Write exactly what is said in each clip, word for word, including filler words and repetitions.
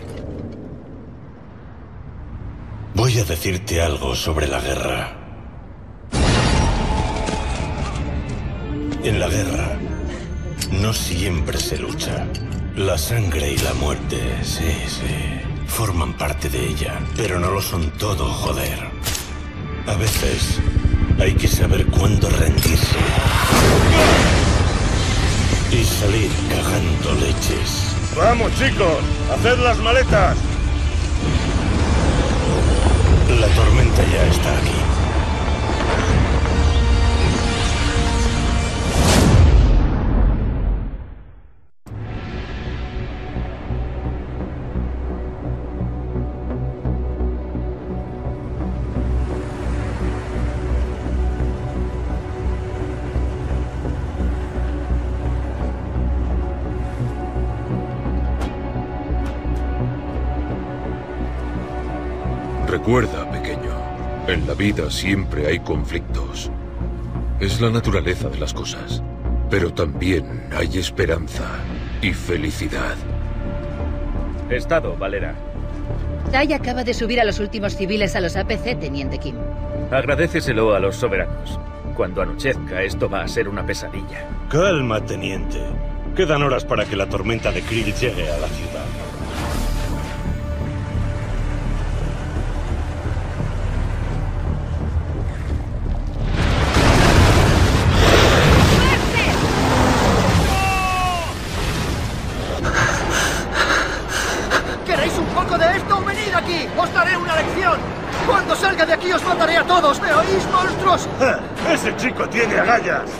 Voy a decirte algo sobre la guerra. En la guerra, no siempre se lucha. La sangre y la muerte, sí, sí, forman parte de ella, pero no lo son todo, joder. A veces, hay que saber cuándo rendirse. Y salir cagando leches. ¡Vamos, chicos! ¡Haced las maletas! La tormenta ya está aquí. Recuerda, pequeño, en la vida siempre hay conflictos. Es la naturaleza de las cosas. Pero también hay esperanza y felicidad. Estado, Valera. Tai acaba de subir a los últimos civiles a los A P C, Teniente Kim. Agradéceselo a los soberanos. Cuando anochezca, esto va a ser una pesadilla. Calma, teniente. Quedan horas para que la tormenta de Krill llegue a la ciudad. ¿Queréis un poco de esto? ¡Venid aquí! ¡Os daré una lección! ¡Cuando salga de aquí os mataré a todos! ¿Me oís, monstruos? ¡Ja! ¡Ese chico tiene agallas!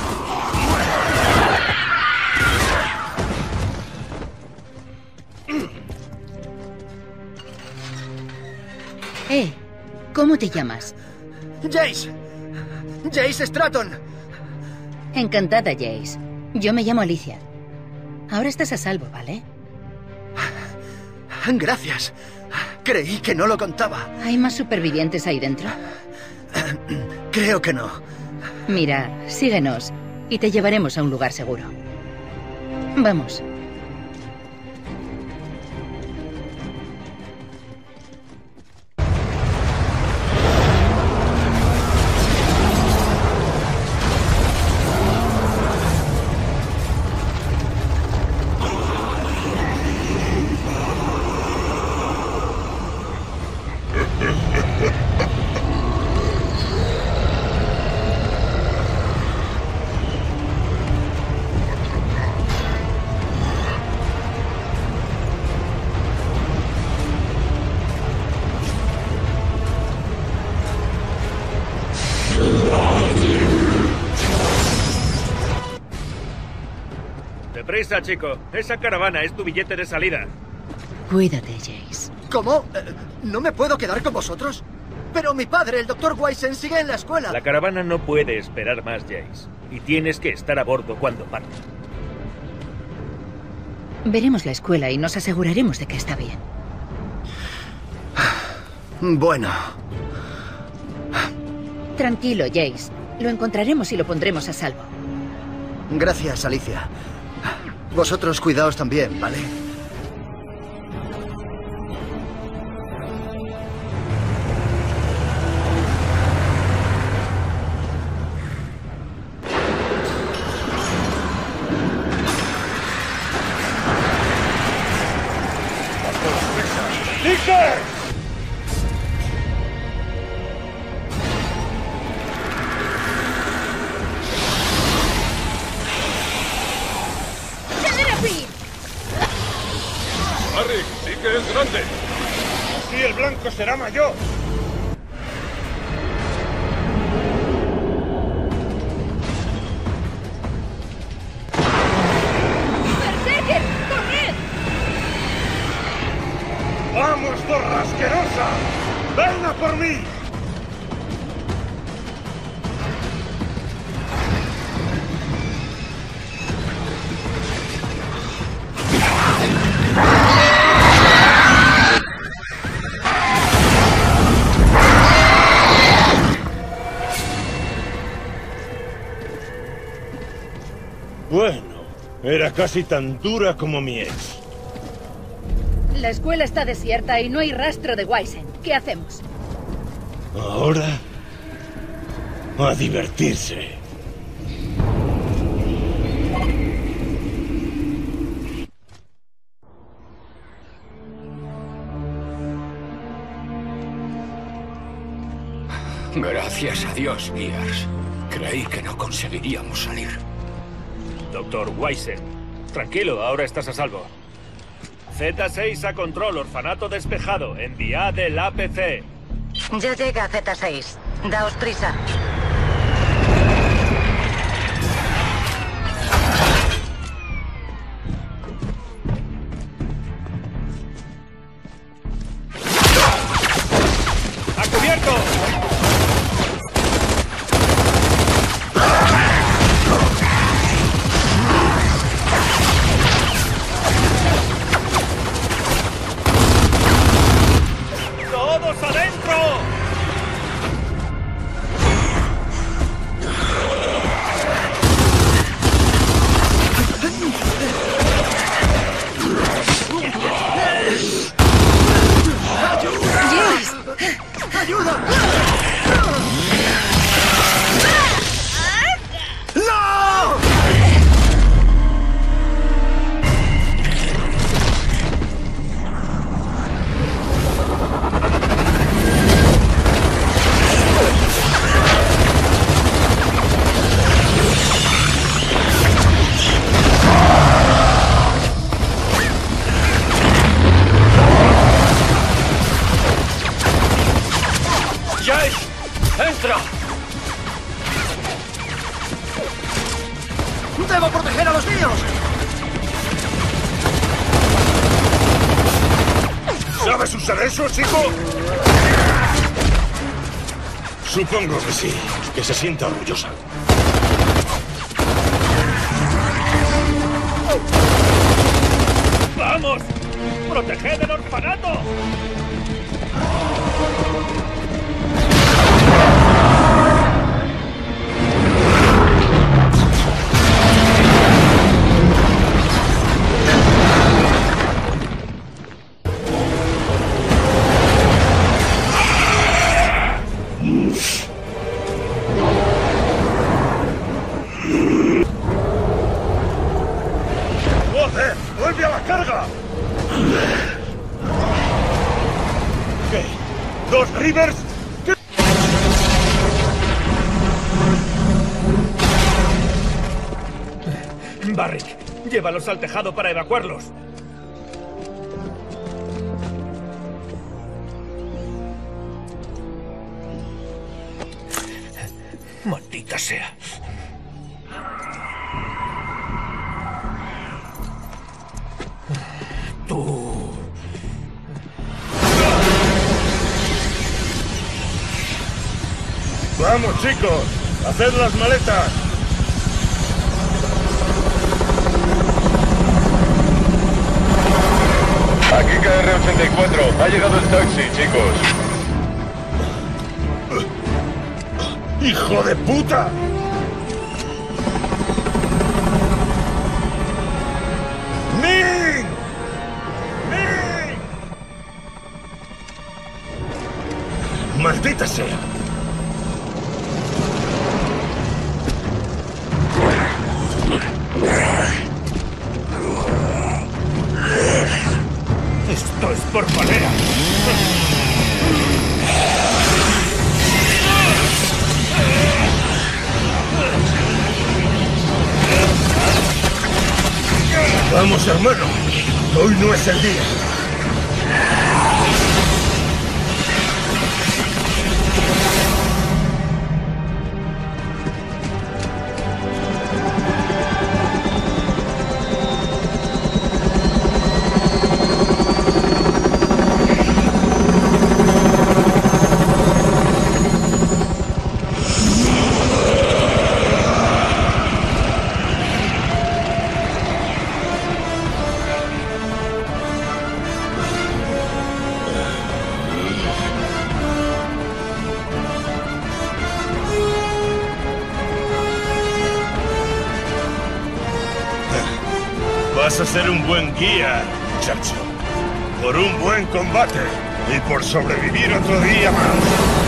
Eh, ¿cómo te llamas? ¡Jace! ¡Jace Stratton! Encantada, Jace. Yo me llamo Alicia. Ahora estás a salvo, ¿vale? Gracias. Creí que no lo contaba. ¿Hay más supervivientes ahí dentro? Creo que no. Mira, síguenos y te llevaremos a un lugar seguro. Vamos. Deprisa, chico. Esa caravana es tu billete de salida. Cuídate, Jace. ¿Cómo? Eh, ¿No me puedo quedar con vosotros? Pero mi padre, el doctor Wysen, sigue en la escuela. La caravana no puede esperar más, Jace. Y tienes que estar a bordo cuando parta. Veremos la escuela y nos aseguraremos de que está bien. Bueno. Tranquilo, Jace. Lo encontraremos y lo pondremos a salvo. Gracias, Alicia. Vosotros cuidaos también, ¿vale? Harry, sí que es grande. Así el blanco será mayor. ¡Berserker! ¡Corred! ¡Vamos, zorra asquerosa! ¡Ven a por mí! Bueno, era casi tan dura como mi ex. La escuela está desierta y no hay rastro de Wysen. ¿Qué hacemos? Ahora... a divertirse. Gracias a Dios, Gears. Creí que no conseguiríamos salir. Doctor Wysen, tranquilo, ahora estás a salvo. Z seis a control, orfanato despejado. Enviad el A P C. Ya llega Z seis. Daos prisa. ¡A cubierto! ¡Todos adentro! ¡Ayuda! ¡No! ¡Jace! ¡Entra! ¡Debo proteger a los míos! ¿Sabes usar eso, chico? Supongo que sí. Que se sienta orgullosa. ¡Vamos! ¡Proteged el orfanato! ¡Joder! ¡Vuelve a la carga! ¿Qué? ¿Dos Rivers? ¿Qué? Barrick, llévalos al tejado para evacuarlos. Maldita sea. Tú... ¡Vamos, chicos! ¡Haced las maletas! Aquí K R ochenta y cuatro. Ha llegado el taxi, chicos. ¡Hijo de puta! ¡Ming! ¡Ming! ¡Maldita sea! Esto es por manera. Vamos, hermano. Hoy no es el día. Vas a ser un buen guía, muchacho. Por un buen combate y por sobrevivir otro día más.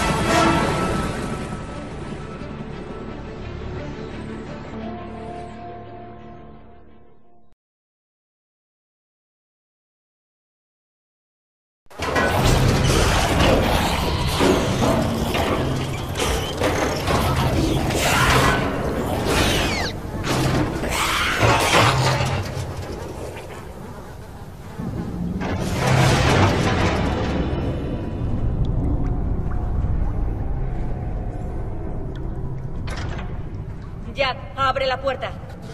Jack, abre la puerta.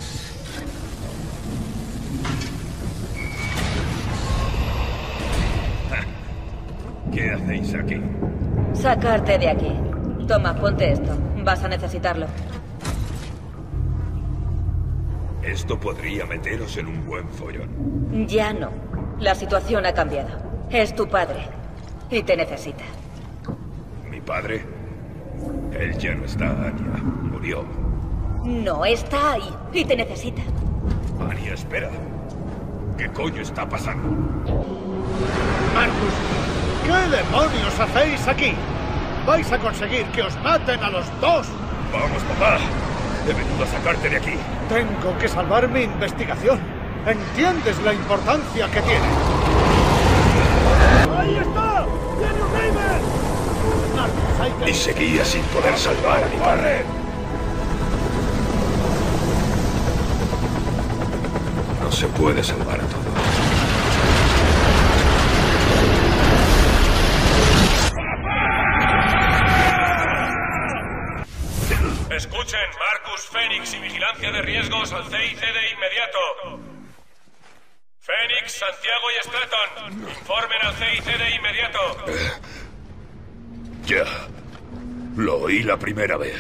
¿Qué hacéis aquí? Sacarte de aquí. Toma, ponte esto. Vas a necesitarlo. Esto podría meteros en un buen follón. Ya no. La situación ha cambiado. Es tu padre. Y te necesita. ¿Mi padre? Él ya no está, Anya. Murió. No, está ahí. Y te necesita. Anya, espera. ¿Qué coño está pasando? Marcus, ¿qué demonios hacéis aquí? Vais a conseguir que os maten a los dos. Vamos, papá. He venido a sacarte de aquí. Tengo que salvar mi investigación. ¿Entiendes la importancia que tiene? ¡Ahí está! ¡Tiene un Raven! Marcus, hay que... Y seguía sin poder salvar a mi padre. No se puede salvar a todos. Escuchen, Marcus, Fénix y vigilancia de riesgos al C I C de inmediato. Fénix, Santiago y Stratton, informen al C I C de inmediato. Ya. Lo oí la primera vez.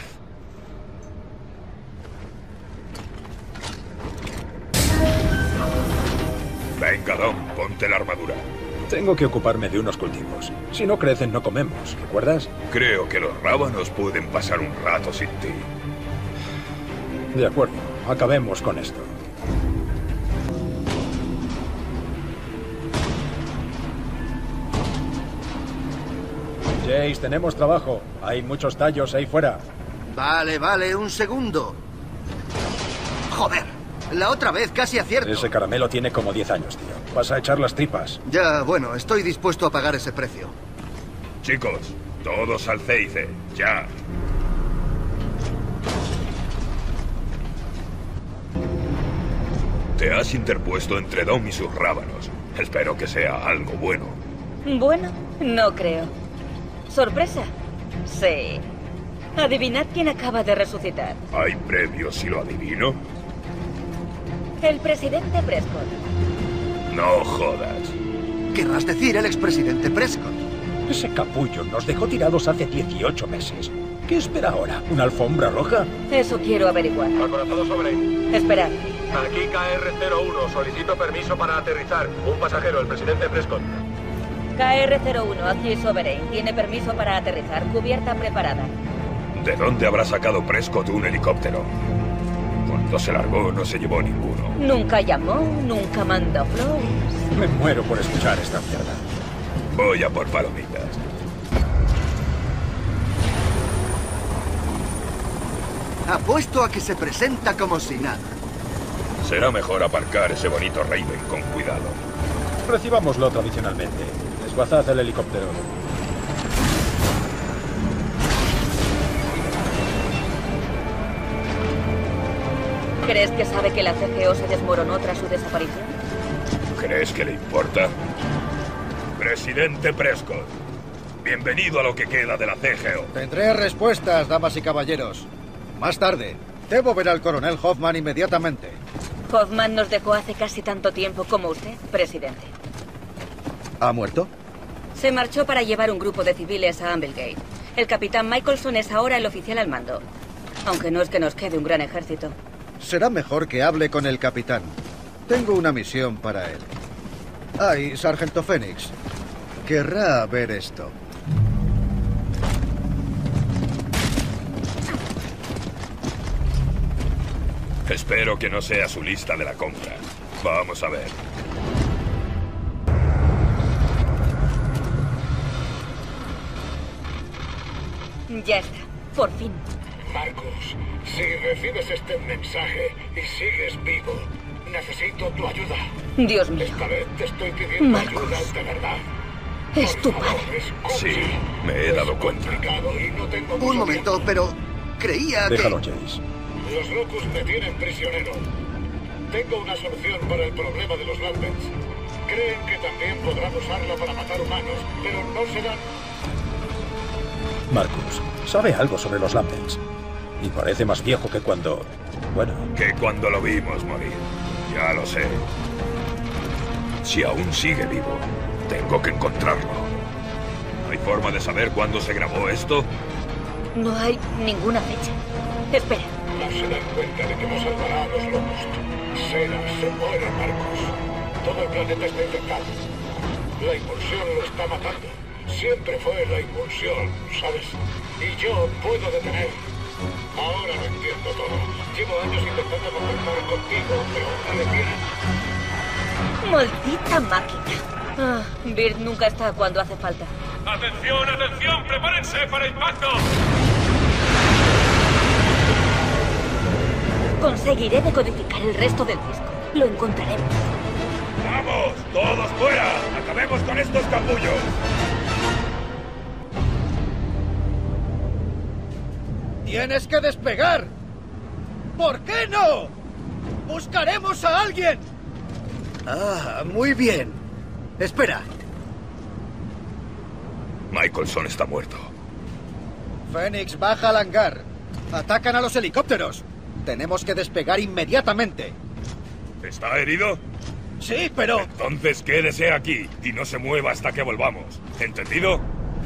Venga, Dom, ponte la armadura. Tengo que ocuparme de unos cultivos. Si no crecen, no comemos, ¿recuerdas? Creo que los rábanos pueden pasar un rato sin ti. De acuerdo, acabemos con esto. Jace, tenemos trabajo. Hay muchos tallos ahí fuera. Vale, vale, un segundo. Joder. La otra vez casi acierto. Ese caramelo tiene como diez años, tío. Vas a echar las tripas. Ya, bueno, estoy dispuesto a pagar ese precio. Chicos, todos al C I C, ya. Te has interpuesto entre Dom y sus rábanos. Espero que sea algo bueno. Bueno, no creo. ¿Sorpresa? Sí. Adivinad quién acaba de resucitar. ¿Hay premios si lo adivino? El presidente Prescott. No jodas. Querrás decir el expresidente Prescott. Ese capullo nos dejó tirados hace dieciocho meses. ¿Qué espera ahora? ¿Una alfombra roja? Eso quiero averiguar. Acorazado sobre. Esperad. Aquí K R cero uno. Solicito permiso para aterrizar. Un pasajero, el presidente Prescott. K R cero uno, aquí Sovereign. Tiene permiso para aterrizar. Cubierta preparada. ¿De dónde habrá sacado Prescott un helicóptero? Cuando se largó no se llevó ninguno. Nunca llamó, nunca mandó flores. Me muero por escuchar esta mierda. Voy a por palomitas. Apuesto a que se presenta como si nada. Será mejor aparcar ese bonito Raven con cuidado. Recibámoslo tradicionalmente. Desguazad el helicóptero. ¿Crees que sabe que la C G O se desmoronó tras su desaparición? ¿Crees que le importa? Presidente Prescott, bienvenido a lo que queda de la C G O. Tendré respuestas, damas y caballeros. Más tarde. Debo ver al coronel Hoffman inmediatamente. Hoffman nos dejó hace casi tanto tiempo como usted, presidente. ¿Ha muerto? Se marchó para llevar un grupo de civiles a Amblegate. El capitán Michelson es ahora el oficial al mando. Aunque no es que nos quede un gran ejército. Será mejor que hable con el capitán. Tengo una misión para él. Ay, sargento Fénix. Querrá ver esto. Espero que no sea su lista de la compra. Vamos a ver. Ya está. Por fin. Marcus, si recibes este mensaje y sigues vivo, necesito tu ayuda. Dios mío. Esta vez te estoy pidiendo Marcus. ayuda de verdad. Es tu padre. Sí, me he dado cuenta. Y no tengo Un momento, pero creía que... Déjalo, Jace. Los locos me tienen prisionero. Tengo una solución para el problema de los Lambents. Creen que también podrán usarla para matar humanos, pero no serán... Marcus, sabe algo sobre los Lambents. Y parece más viejo que cuando... Bueno... Que cuando lo vimos morir. Ya lo sé. Si aún sigue vivo, tengo que encontrarlo. ¿Hay forma de saber cuándo se grabó esto? No hay ninguna fecha. Espera. No se dan cuenta de que no salvará a los locos. Sera se muere, Marcus. Todo el planeta está infectado. La impulsión lo está matando. Siempre fue la impulsión, ¿sabes? Y yo puedo detener. Ahora lo entiendo todo. Llevo años intentando contactar contigo, pero no me tienen. Maldita máquina. Ah, Bird nunca está cuando hace falta. ¡Atención, atención! ¡Prepárense para impacto! Conseguiré decodificar el resto del disco. Lo encontraremos. ¡Vamos! ¡Todos fuera! ¡Acabemos con estos capullos! ¡Tienes que despegar! ¿Por qué no? ¡Buscaremos a alguien! Ah, muy bien. Espera. Michelson está muerto. Phoenix, baja al hangar. Atacan a los helicópteros. Tenemos que despegar inmediatamente. ¿Está herido? Sí, pero... Entonces quédese aquí y no se mueva hasta que volvamos. ¿Entendido?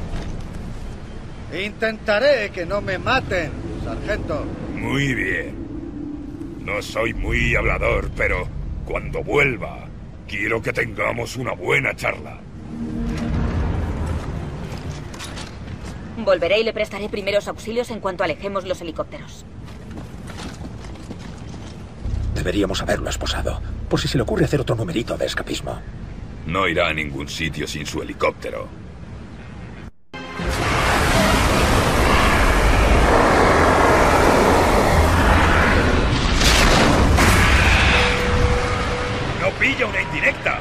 Intentaré que no me maten, sargento. Muy bien. No soy muy hablador, pero cuando vuelva, quiero que tengamos una buena charla. Volveré y le prestaré primeros auxilios en cuanto alejemos los helicópteros. Deberíamos haberlo esposado, por si se le ocurre hacer otro numerito de escapismo. No irá a ningún sitio sin su helicóptero. ¡No pilla una indirecta!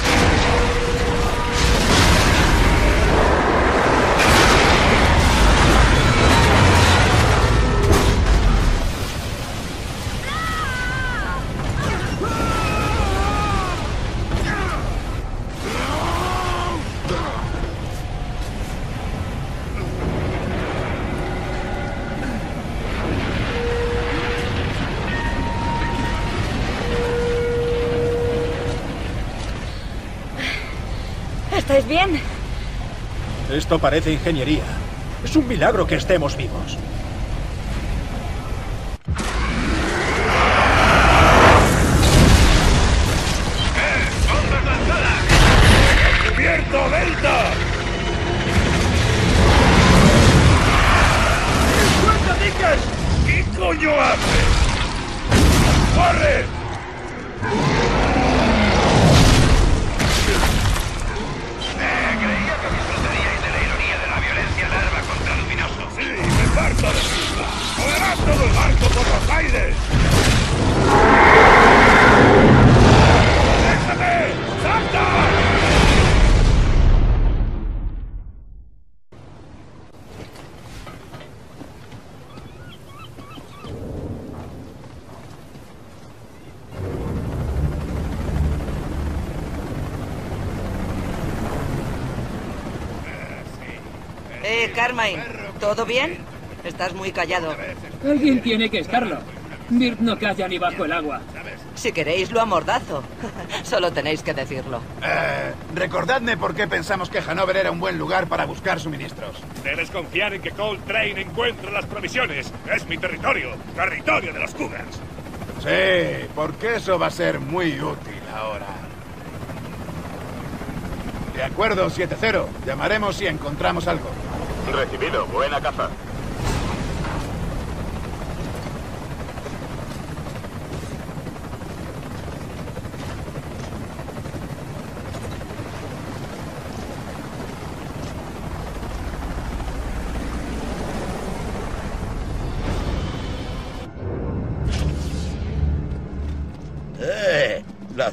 ¿Estáis bien? Esto parece ingeniería. Es un milagro que estemos vivos. ¡Bombas lanzadas! ¡Cubierto, Delta! ¡Suelta, Dickens! ¿Qué coño hace? ¡Corre! Creía que disfrutaríais de la ironía de la violencia larva contra luminoso. Sí, me parto de risa. ¡Moverás todo el barco por los aires! ¡Déjame! ¡Salta! Eh, Carmine, ¿todo bien? Estás muy callado. Alguien tiene que estarlo. Bird no calla ni bajo el agua. Si queréis, lo amordazo. Solo tenéis que decirlo. Eh, recordadme por qué pensamos que Hanover era un buen lugar para buscar suministros. Debes confiar en que Coltrane encuentre las provisiones. Es mi territorio, territorio de los Cougars. Sí, porque eso va a ser muy útil ahora. De acuerdo, siete cero. Llamaremos si encontramos algo. Recibido. Buena caza.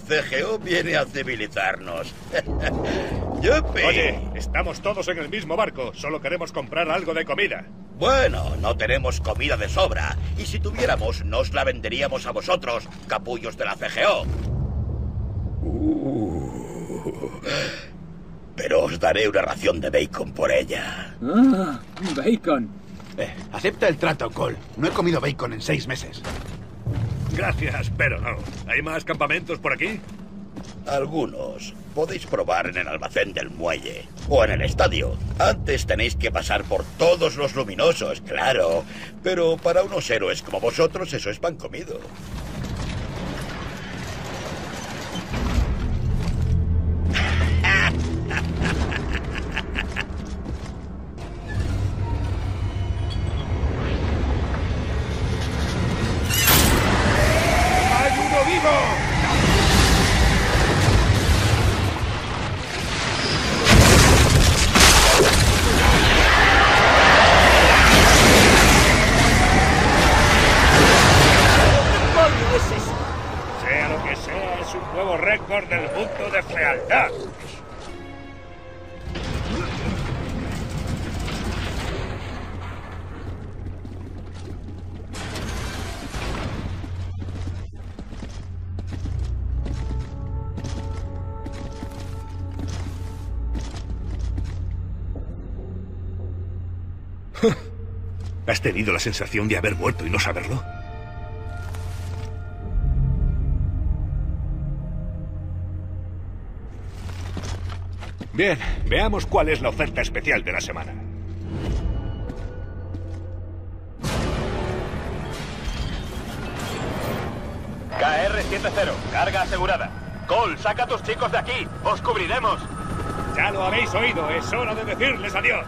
C G O viene a civilizarnos. ¡Yupi! Oye, estamos todos en el mismo barco. Solo queremos comprar algo de comida. Bueno, no tenemos comida de sobra. Y si tuviéramos, nos la venderíamos a vosotros, capullos de la C G O. Uh, pero os daré una ración de bacon por ella. Ah, bacon. Eh, acepta el trato, Cole. No he comido bacon en seis meses. Gracias, pero no. ¿Hay más campamentos por aquí? Algunos. Podéis probar en el almacén del muelle. O en el estadio. Antes tenéis que pasar por todos los luminosos, claro. Pero para unos héroes como vosotros eso es pan comido. ¡Hay uno vivo! Sea lo que sea, es un nuevo récord del mundo de fealdad. ¿Has tenido la sensación de haber muerto y no saberlo? Bien, veamos cuál es la oferta especial de la semana. K R siete cero, carga asegurada. Cole, saca a tus chicos de aquí. Os cubriremos. Ya lo habéis oído, es hora de decirles adiós.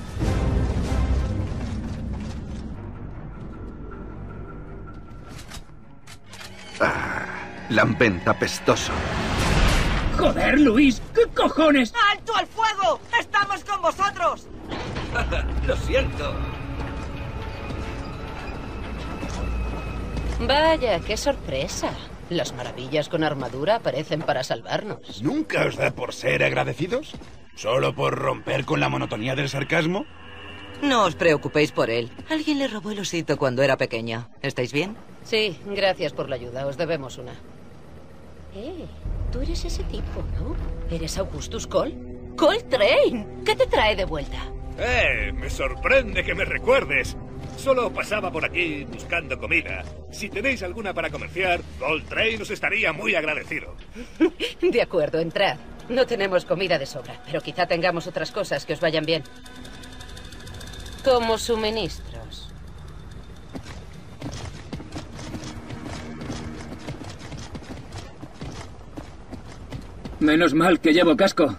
Ah, lampenta apestoso. ¡Joder, Luis! ¿Qué cojones? ¡Alto al fuego! ¡Estamos con vosotros! Lo siento. Vaya, qué sorpresa. Las maravillas con armadura aparecen para salvarnos. ¿Nunca os da por ser agradecidos? ¿Solo por romper con la monotonía del sarcasmo? No os preocupéis por él. Alguien le robó el osito cuando era pequeña. ¿Estáis bien? Sí, gracias por la ayuda. Os debemos una. Eh, tú eres ese tipo, ¿no? ¿Eres Augustus Cole? ¡Coltrane! ¿Qué te trae de vuelta? ¡Eh! Me sorprende que me recuerdes. Solo pasaba por aquí buscando comida. Si tenéis alguna para comerciar, Coltrane os estaría muy agradecido. De acuerdo, entrad. No tenemos comida de sobra, pero quizá tengamos otras cosas que os vayan bien. Como suministros. Menos mal que llevo casco.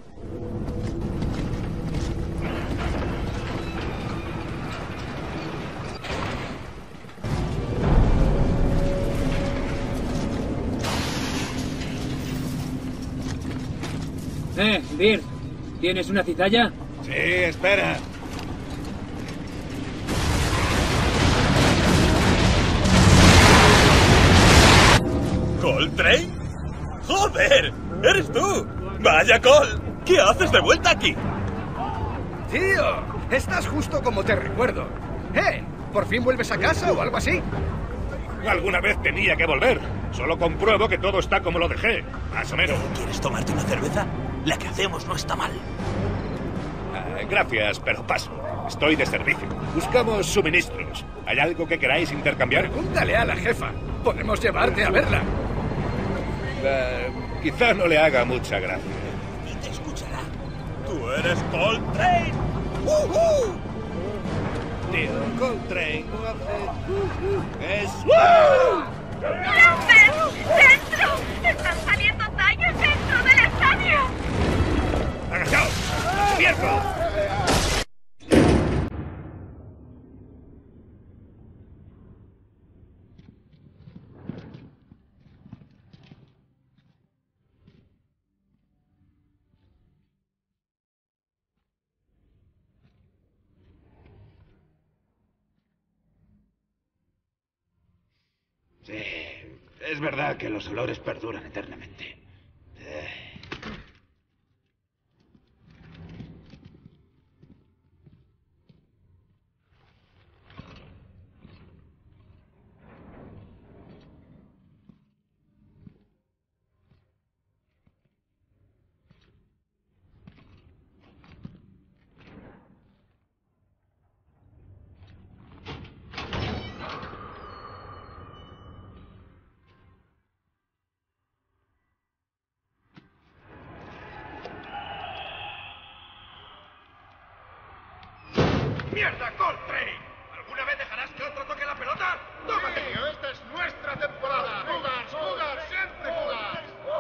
Eh, Dir, ¿tienes una cizalla? Sí, espera. ¿Coltrane? ¡Joder! ¡Eres tú! ¡Vaya, Cole! ¿Qué haces de vuelta aquí? ¡Tío! Estás justo como te recuerdo. ¿Eh? ¿Por fin vuelves a casa o algo así? Alguna vez tenía que volver. Solo compruebo que todo está como lo dejé. Más o menos. ¿Quieres tomarte una cerveza? La que hacemos no está mal. Ah, gracias, pero paso. Estoy de servicio. Buscamos suministros. ¿Hay algo que queráis intercambiar? Pregúntale a la jefa. Podemos llevarte a verla. Uh, quizá no le haga mucha gracia. Y te escuchará. ¡Tú eres Coltrane! ¡Uh-huh! Tío, Coltrane no hace... Es... ¡Lambert! ¡Dentro! ¡Están saliendo daños dentro del estadio! ¡Agachaos! ¡Cubierto! Es verdad que los olores perduran eternamente. Eh. ¡Mierda, Coltrane! ¿Alguna vez dejarás que otro toque la pelota? ¡Tómate! Sí, esta es nuestra temporada. ¡Jugas, jugas, siempre jugas!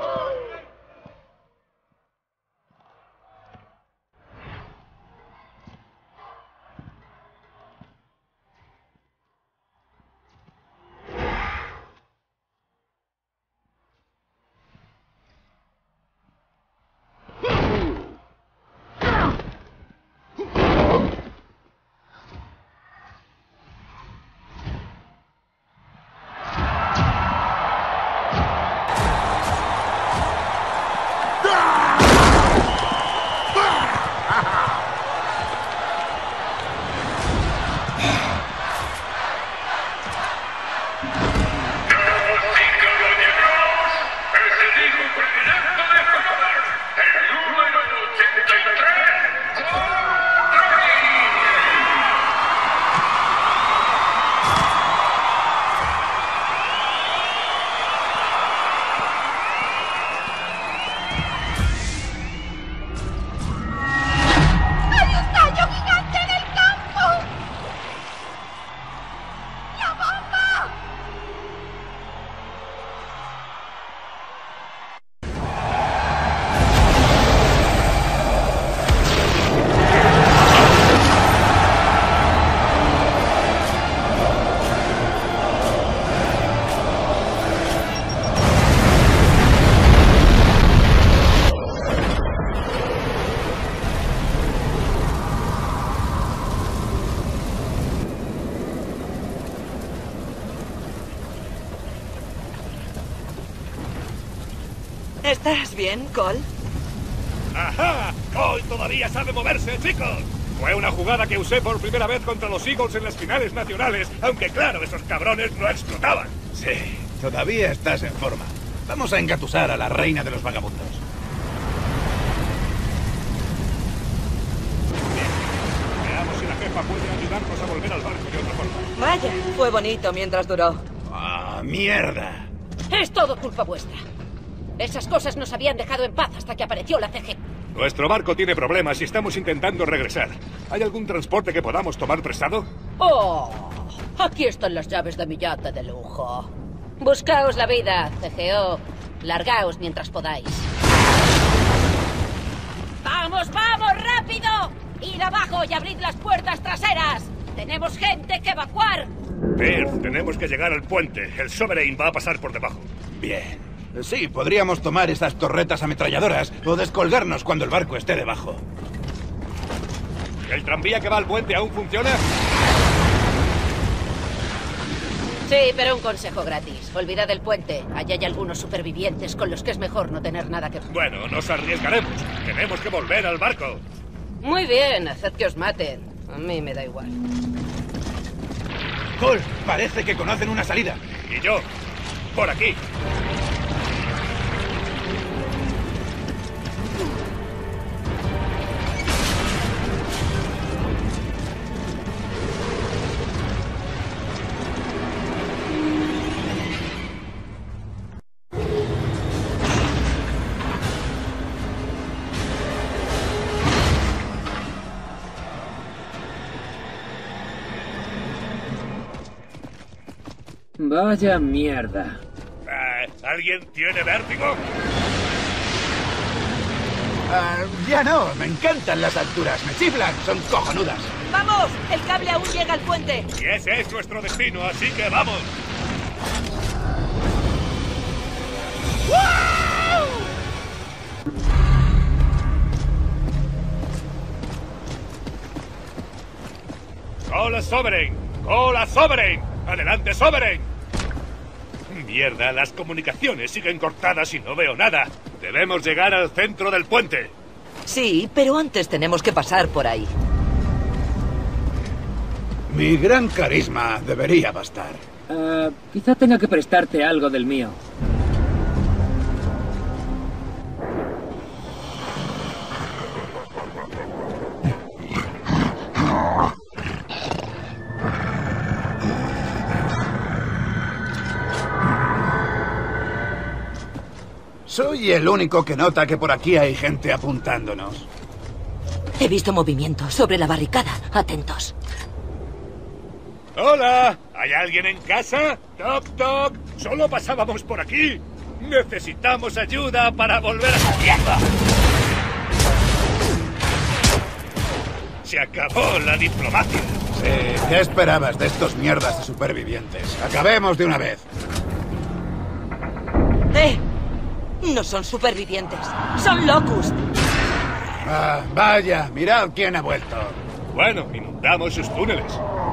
¿Estás bien, Cole? ¡Ajá! ¡Cole todavía sabe moverse, chicos! Fue una jugada que usé por primera vez contra los Eagles en las finales nacionales, aunque claro, esos cabrones no explotaban. Sí, todavía estás en forma. Vamos a engatusar a la reina de los vagabundos. Bien. Veamos si la jefa puede ayudarnos a volver al barco de otra forma. Vaya, fue bonito mientras duró. ¡Ah, mierda! Es todo culpa vuestra. Esas cosas nos habían dejado en paz hasta que apareció la C G. Nuestro barco tiene problemas y estamos intentando regresar. ¿Hay algún transporte que podamos tomar prestado? ¡Oh! Aquí están las llaves de mi yate de lujo. Buscaos la vida, C G O. Largaos mientras podáis. ¡Vamos, vamos, rápido! ¡Ir abajo y abrid las puertas traseras! ¡Tenemos gente que evacuar! Perth, tenemos que llegar al puente. El Sovereign va a pasar por debajo. Bien. Sí, podríamos tomar esas torretas ametralladoras o descolgarnos cuando el barco esté debajo. ¿El tranvía que va al puente aún funciona? Sí, pero un consejo gratis. Olvidad el puente. Allá hay algunos supervivientes con los que es mejor no tener nada que... Bueno, nos arriesgaremos. Tenemos que volver al barco. Muy bien, haced que os maten. A mí me da igual. Cole, parece que conocen una salida. Y yo, por aquí. Vaya mierda. Uh, ¿Alguien tiene vértigo? Uh, ya no, me encantan las alturas, me chiflan, son cojonudas. ¡Vamos! El cable aún llega al puente. Y ese es nuestro destino, así que vamos. ¡Hola, Sovereign! ¡Hola, Sovereign! ¡Adelante, Sovereign! mierda! Las comunicaciones siguen cortadas y no veo nada. Debemos llegar al centro del puente. Sí, pero antes tenemos que pasar por ahí. Mi gran carisma debería bastar. Uh, quizá tenga que prestarte algo del mío. Soy el único que nota que por aquí hay gente apuntándonos. He visto movimiento sobre la barricada. Atentos. ¡Hola! ¿Hay alguien en casa? ¡Toc, toc! ¡Solo pasábamos por aquí! ¡Necesitamos ayuda para volver a la tierra! Se acabó la diplomacia. Sí, ¿qué esperabas de estos mierdas de supervivientes? Acabemos de una vez. ¡Eh! No son supervivientes, son Locust. Ah, vaya, mirad quién ha vuelto. Bueno, inundamos sus túneles.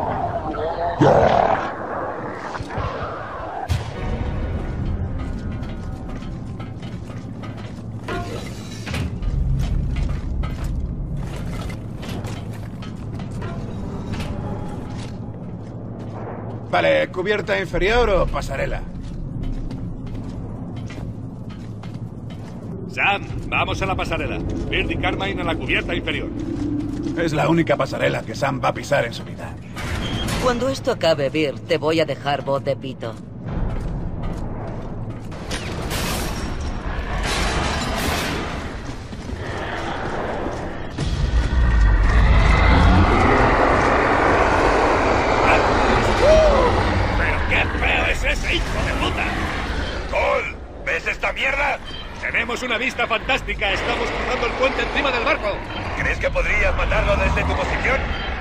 Vale, ¿cubierta inferior o pasarela? Sam, vamos a la pasarela. Bird y Carmine a la cubierta inferior. Es la única pasarela que Sam va a pisar en su vida. Cuando esto acabe, Bird, te voy a dejar voz de pito. ¡Pero qué feo es ese hijo de puta! ¡Cole! ¿Ves esta mierda? Tenemos una vista fantástica. Estamos cruzando el puente encima del barco. ¿Crees que podrías matarlo desde tu posición?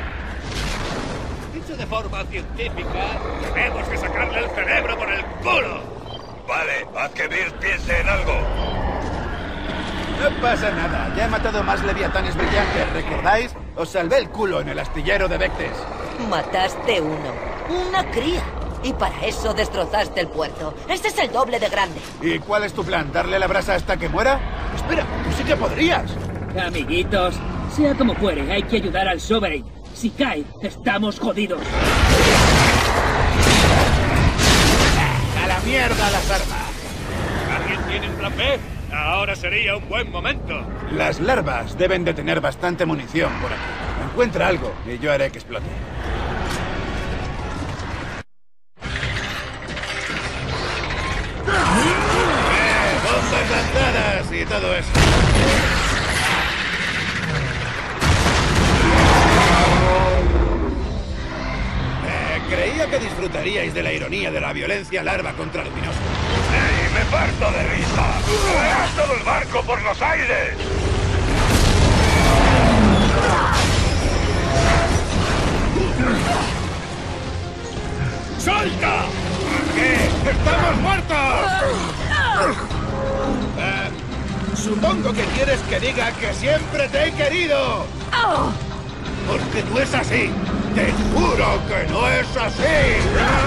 Dicho de forma científica, tenemos que sacarle el cerebro por el culo. Vale, haz que Bird piense en algo. No pasa nada. Ya he matado más leviatanes brillantes, ¿recordáis? Os salvé el culo en el astillero de Vectes. Mataste uno. Una cría. Y para eso destrozaste el puerto. Este es el doble de grande. ¿Y cuál es tu plan? ¿Darle la brasa hasta que muera? Espera, tú sí que podrías. Amiguitos, sea como fuere, hay que ayudar al Sovereign. Si cae, estamos jodidos. ¡A la mierda las armas! ¿Alguien tiene un plan B? Ahora sería un buen momento. Las larvas deben de tener bastante munición por aquí. Encuentra algo y yo haré que explote. ¡Bombas lanzadas y todo eso! Eh, creía que disfrutaríais de la ironía de la violencia larva contra luminosos. ¡Ey, me parto de risa! ¡Veas todo el barco por los aires! ¡Salta! ¿Qué? ¡Estamos muertos! Eh, supongo que quieres que diga que siempre te he querido. Porque no es así. Te juro que no es así.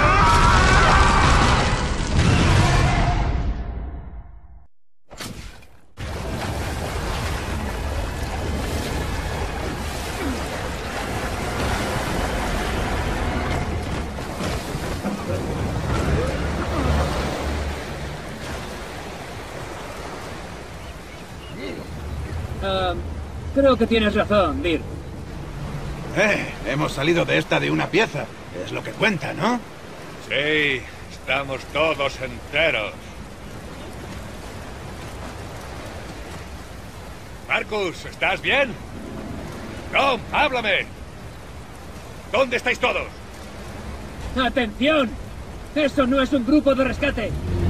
Uh, creo que tienes razón, Bird. Eh, hemos salido de esta de una pieza. Es lo que cuenta, ¿no? Sí, estamos todos enteros. Marcus, ¿estás bien? Tom, háblame. ¿Dónde estáis todos? ¡Atención! ¡Eso no es un grupo de rescate!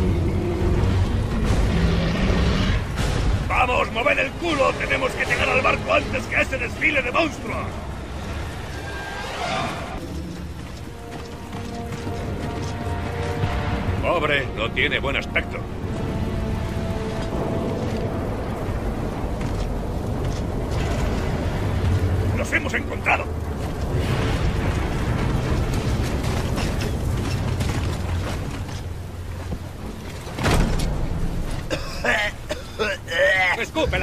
¡Vamos, moved el culo! ¡Tenemos que llegar al barco antes que ese desfile de monstruos! Pobre, no tiene buen aspecto. ¡Los hemos encontrado!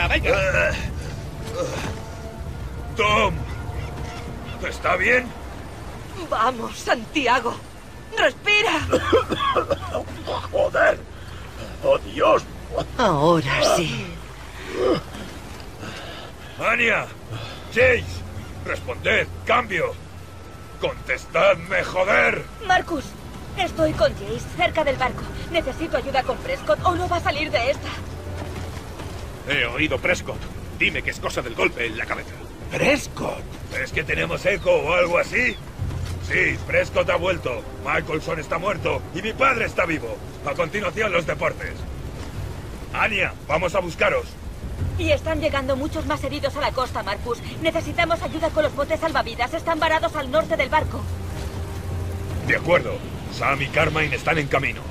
venga. Tom, ¿está bien? Vamos, Santiago. ¡Respira! ¡Joder! ¡Oh, Dios! Ahora sí. Anya, Jace, responded, cambio. Contestadme, joder. Marcus, estoy con Jace, cerca del barco. Necesito ayuda con Prescott o no va a salir de esta. He oído Prescott. Dime que es cosa del golpe en la cabeza. ¿Prescott? ¿Es que tenemos eco o algo así? Sí, Prescott ha vuelto. Michelson está muerto y mi padre está vivo. A continuación, los deportes. Anya, vamos a buscaros. Y están llegando muchos más heridos a la costa, Marcus. Necesitamos ayuda con los botes salvavidas. Están varados al norte del barco. De acuerdo. Sam y Carmine están en camino.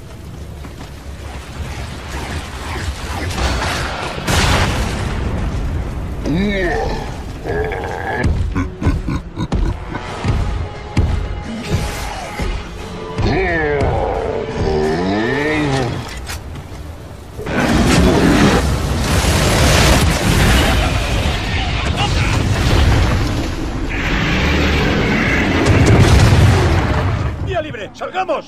¡Vía libre! ¡Salgamos!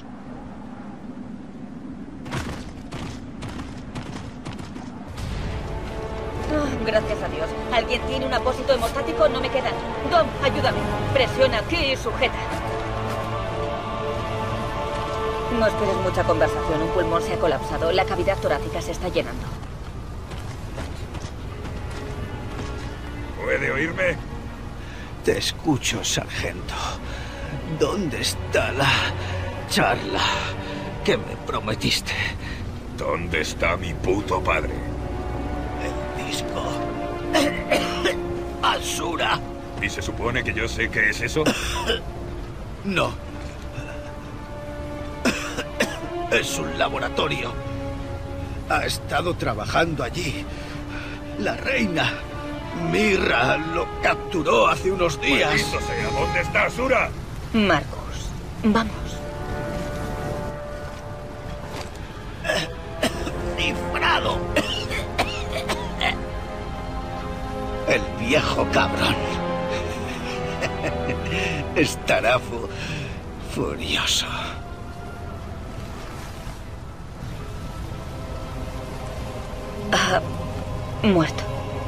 Oh, gracias a Dios. ¿Alguien tiene un apósito hemostático? No me quedan. Dom, ayúdame. Presiona aquí y sujeta. No esperes mucha conversación. Un pulmón se ha colapsado. La cavidad torácica se está llenando. ¿Puede oírme? Te escucho, sargento. ¿Dónde está la charla que me prometiste? ¿Dónde está mi puto padre? El disco. Asura. ¿Y se supone que yo sé qué es eso? No. Es un laboratorio. Ha estado trabajando allí. La reina Mirra lo capturó hace unos días. ¡Maldito sea! ¿Dónde está Asura? Marcus, vamos. Cifrado. El viejo cabrón. Estará fu furioso. Ah, muerto.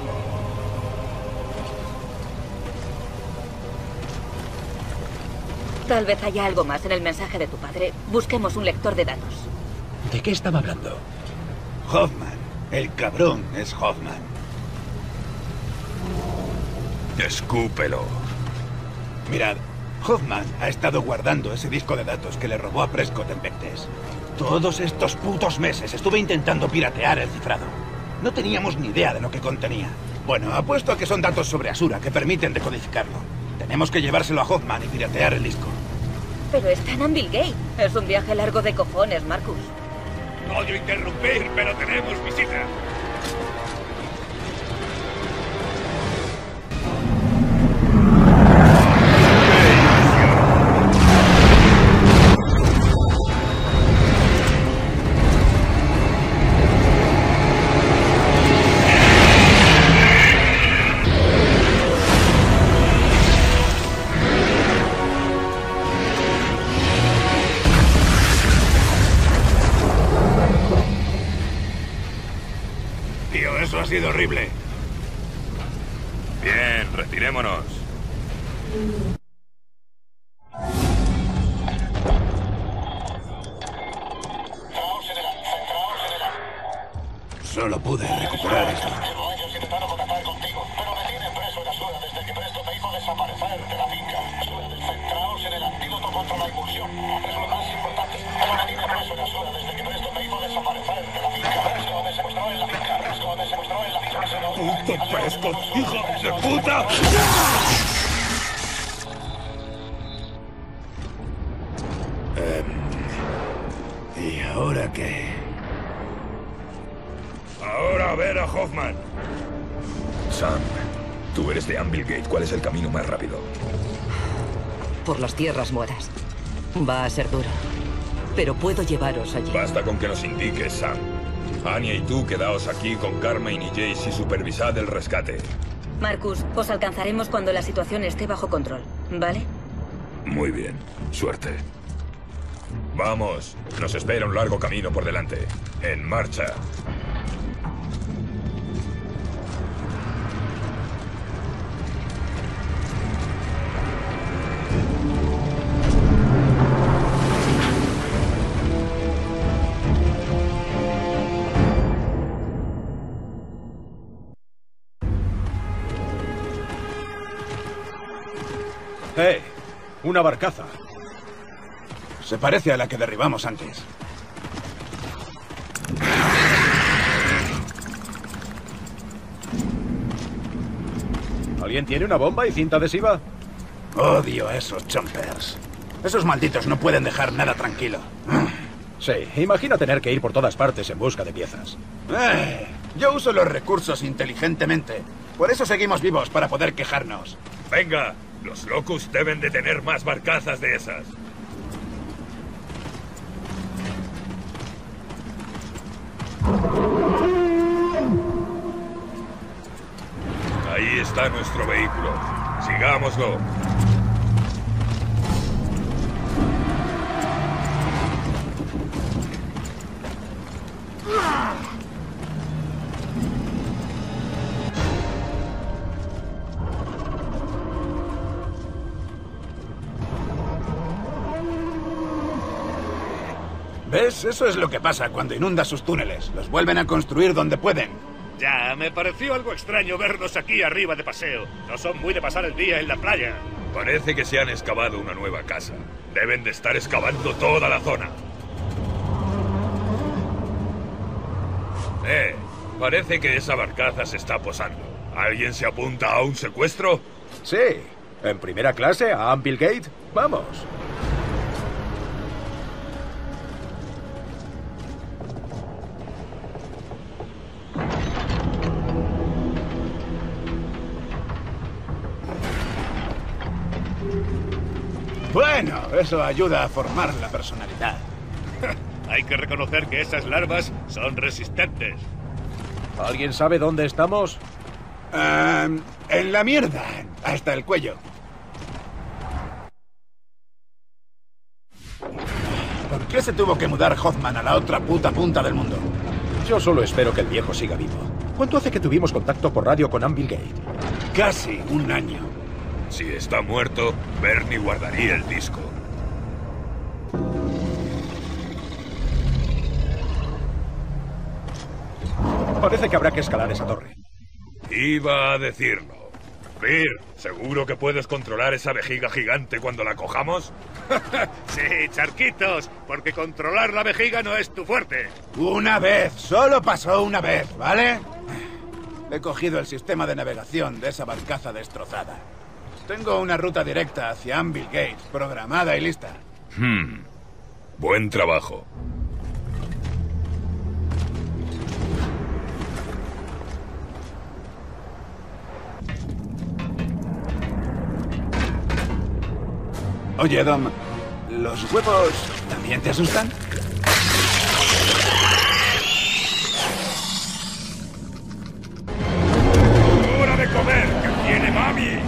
Tal vez haya algo más en el mensaje de tu padre. Busquemos un lector de datos. ¿De qué estaba hablando? Hoffman. El cabrón es Hoffman. Escúpelo. Mirad, Hoffman ha estado guardando ese disco de datos que le robó a Prescott en Vectes. Todos estos putos meses estuve intentando piratear el cifrado. No teníamos ni idea de lo que contenía. Bueno, apuesto a que son datos sobre Asura que permiten decodificarlo. Tenemos que llevárselo a Hoffman y piratear el disco. Pero está en Amblegate. Es un viaje largo de cojones, Marcus. Odio interrumpir, pero tenemos visita. Eso ha sido horrible. Bien, retirémonos. Solo pude recuperar esto. Hemos intentado contactar contigo, pero me tienen preso en Asura desde que Presto te hizo desaparecer de la finca. Centraos en el antídoto contra la impulsión. Es lo más importante. Pero me tienen preso en Asura desde que Presto te hizo desaparecer de la finca. Presto me secuestró en la finca. Presto me secuestró en la finca. ¡Puto Prescott, hijo de puta! Um, ¿Y ahora qué? Ahora a ver a Hoffman. Sam, tú eres de Amblegate. ¿Cuál es el camino más rápido? Por las tierras mueras. Va a ser duro. Pero puedo llevaros allí. Basta con que nos indiques, Sam. Anya y tú quedaos aquí con Carmine y Jace y supervisad el rescate. Marcus, os alcanzaremos cuando la situación esté bajo control, ¿vale? Muy bien. Suerte. Vamos. Nos espera un largo camino por delante. En marcha. ¡Eh! Una barcaza. Se parece a la que derribamos antes. ¿Alguien tiene una bomba y cinta adhesiva? Odio a esos chompers. Esos malditos no pueden dejar nada tranquilo. Sí, imagina tener que ir por todas partes en busca de piezas. Eh, yo uso los recursos inteligentemente. Por eso seguimos vivos, para poder quejarnos. Venga, los Locust deben de tener más barcazas de esas. Ahí está nuestro vehículo. Sigámoslo. ¿Ves? Eso es lo que pasa cuando inundas sus túneles. Los vuelven a construir donde pueden. Ya, me pareció algo extraño vernos aquí arriba de paseo. No son muy de pasar el día en la playa. Parece que se han excavado una nueva casa. Deben de estar excavando toda la zona. Eh, parece que esa barcaza se está posando. ¿Alguien se apunta a un secuestro? Sí. ¿En primera clase a Amblegate? Vamos. Bueno, eso ayuda a formar la personalidad. Hay que reconocer que esas larvas son resistentes. ¿Alguien sabe dónde estamos? Um, en la mierda, hasta el cuello. ¿Por qué se tuvo que mudar Hoffman a la otra puta punta del mundo? Yo solo espero que el viejo siga vivo. ¿Cuánto hace que tuvimos contacto por radio con Amblegate? Casi un año. Si está muerto, Bernie guardaría el disco. Parece que habrá que escalar esa torre. Iba a decirlo. Vir, ¿seguro que puedes controlar esa vejiga gigante cuando la cojamos? Sí, charquitos, porque controlar la vejiga no es tu fuerte. Una vez, solo pasó una vez, ¿vale? He cogido el sistema de navegación de esa barcaza destrozada. Tengo una ruta directa hacia Amblegate, programada y lista. Hmm. Buen trabajo. Oye, Dom, ¿los huevos también te asustan? ¡Hora de comer, que viene mami!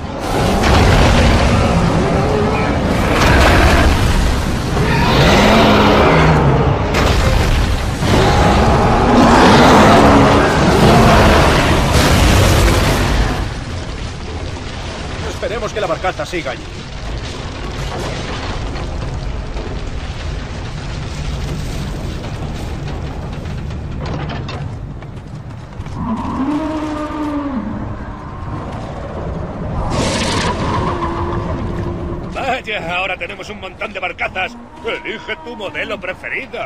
Esperemos que la barcaza siga allí. Vaya, ahora tenemos un montón de barcazas. Elige tu modelo preferido.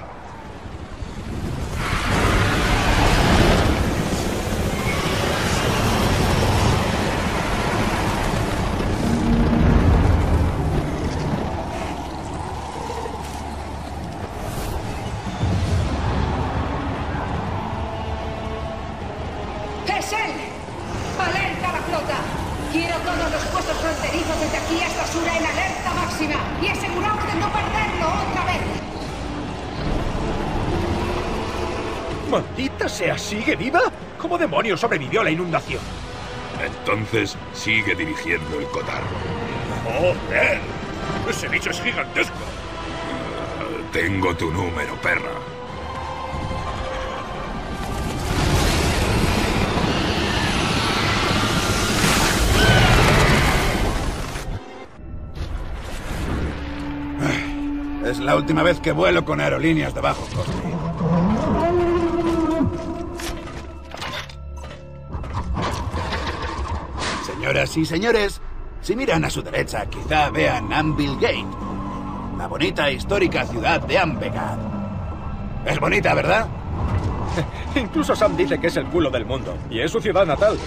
¡Es él! ¡Alerta a la flota! Quiero todos los puestos fronterizos desde aquí hasta Sura en alerta máxima y aseguraos de no perderlo otra vez. ¡Maldita sea! ¿Sigue viva? ¿Cómo demonios sobrevivió a la inundación? Entonces sigue dirigiendo el cotarro. ¡Joder! ¡Ese bicho es gigantesco! Tengo tu número, perra. Es la última vez que vuelo con aerolíneas de bajo coste. Señoras y señores, si miran a su derecha, quizá vean Anvil Gate, la bonita e histórica ciudad de Ambegad. Es bonita, ¿verdad? Incluso Sam dice que es el culo del mundo, y es su ciudad natal.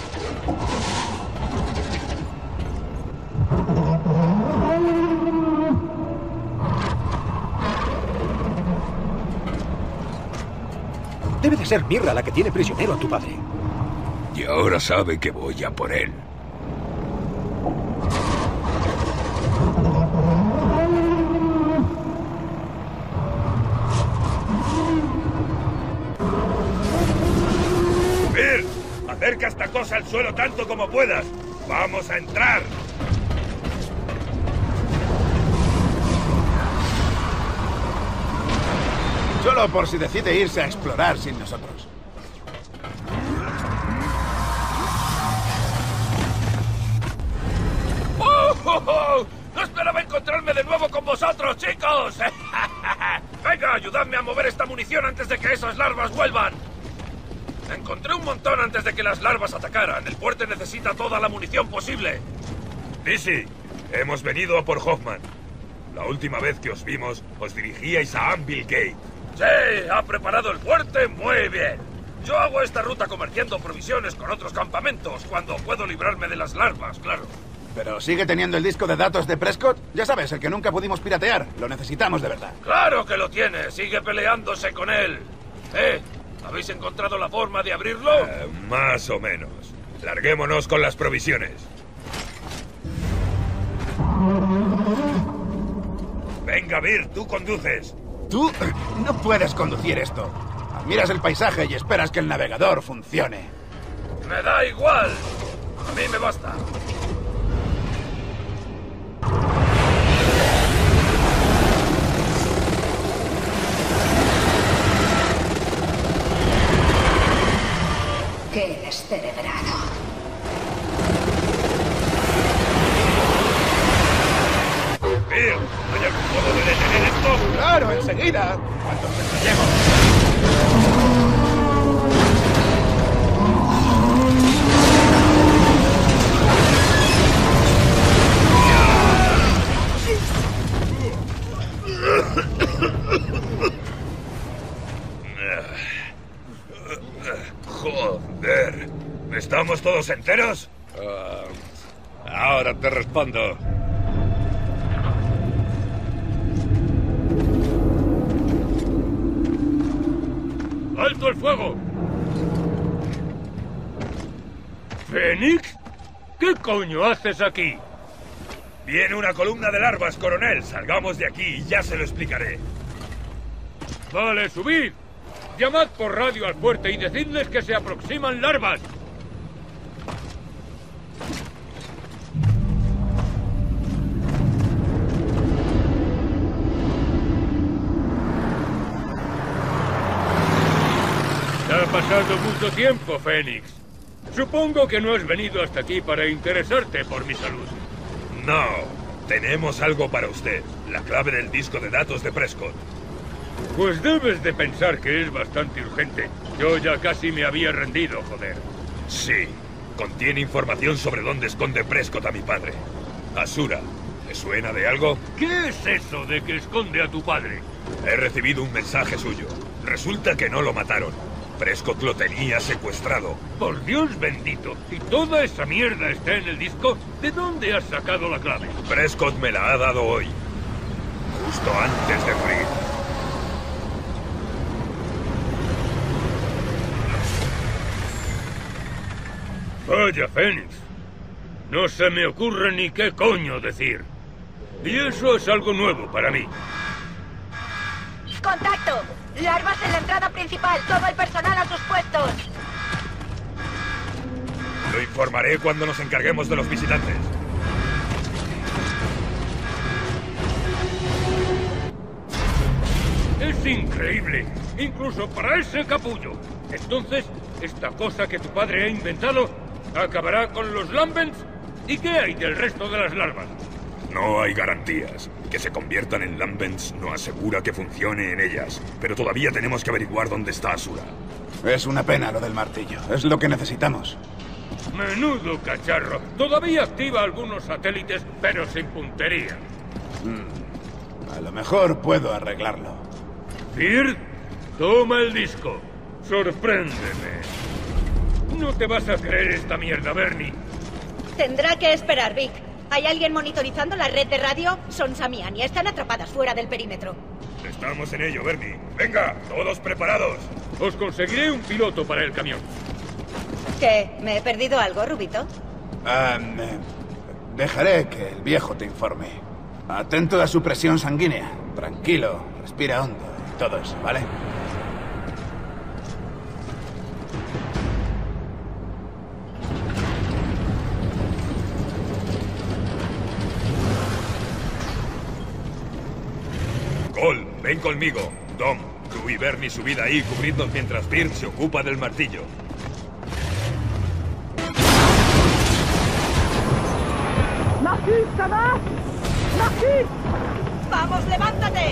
Debe de ser Mirra la que tiene prisionero a tu padre. Y ahora sabe que voy a por él. Mir, acerca esta cosa al suelo tanto como puedas. ¡Vamos a entrar! Solo por si decide irse a explorar sin nosotros. ¡Oh, oh, oh! ¡No esperaba encontrarme de nuevo con vosotros, chicos! Venga, ayudadme a mover esta munición antes de que esas larvas vuelvan. Encontré un montón antes de que las larvas atacaran. El fuerte necesita toda la munición posible. Dizzy, hemos venido a por Hoffman. La última vez que os vimos, os dirigíais a Anvil Gate. Sí, ha preparado el fuerte muy bien. Yo hago esta ruta comerciando provisiones con otros campamentos, cuando puedo librarme de las larvas, claro. ¿Pero sigue teniendo el disco de datos de Prescott? Ya sabes, el que nunca pudimos piratear. Lo necesitamos de verdad. ¡Claro que lo tiene! Sigue peleándose con él. ¿Eh? ¿Habéis encontrado la forma de abrirlo? Eh, más o menos. Larguémonos con las provisiones. Venga, Vir, tú conduces. Tú no puedes conducir esto. Miras el paisaje y esperas que el navegador funcione. Me da igual. A mí me basta. ¡Qué descerebrado! Vir, ¿hay algún modo de detener esto? ¡Claro, enseguida! Cuando te llego. Joder. ¿Estamos todos enteros? Uh, ahora te respondo. ¡Alto el fuego! ¿Fénix? ¿Qué coño haces aquí? Viene una columna de larvas, coronel. Salgamos de aquí y ya se lo explicaré. Vale, subid. Llamad por radio al fuerte y decidles que se aproximan larvas. Ha pasado mucho tiempo, Fénix. Supongo que no has venido hasta aquí para interesarte por mi salud. No, tenemos algo para usted. La clave del disco de datos de Prescott. Pues debes de pensar que es bastante urgente. Yo ya casi me había rendido, joder. Sí, contiene información sobre dónde esconde Prescott a mi padre. Asura, ¿te suena de algo? ¿Qué es eso de que esconde a tu padre? He recibido un mensaje suyo. Resulta que no lo mataron. Prescott lo tenía secuestrado. Por Dios bendito. ¿Y toda esa mierda está en el disco? ¿De dónde has sacado la clave? Prescott me la ha dado hoy. Justo antes de morir. Vaya, Fénix. No se me ocurre ni qué coño decir. Y eso es algo nuevo para mí. ¡Contacto! Larvas en la entrada principal. Todo el personal a sus puestos. Lo informaré cuando nos encarguemos de los visitantes. Es increíble, incluso para ese capullo. Entonces, esta cosa que tu padre ha inventado acabará con los Lambents. ¿Y qué hay del resto de las larvas? No hay garantías. Que se conviertan en Lambents no asegura que funcione en ellas. Pero todavía tenemos que averiguar dónde está Asura. Es una pena lo del martillo. Es lo que necesitamos. Menudo cacharro. Todavía activa algunos satélites, pero sin puntería. Mm. A lo mejor puedo arreglarlo. Beard, toma el disco. Sorpréndeme. No te vas a creer esta mierda, Bernie. Tendrá que esperar, Vic. ¿Hay alguien monitorizando la red de radio? Son Sam y Anya. Están atrapadas fuera del perímetro. Estamos en ello, Bernie. Venga, todos preparados. Os conseguiré un piloto para el camión. ¿Qué? ¿Me he perdido algo, Rubito? Um, eh, dejaré que el viejo te informe. Atento a su presión sanguínea. Tranquilo, respira hondo. Todo eso, ¿vale? Cole, ven conmigo. Dom, tú y Bernie subid ahí, cubridnos mientras Beard se ocupa del martillo. ¡Marquis, ¿ça va? ¡Marquis! ¡Vamos, levántate!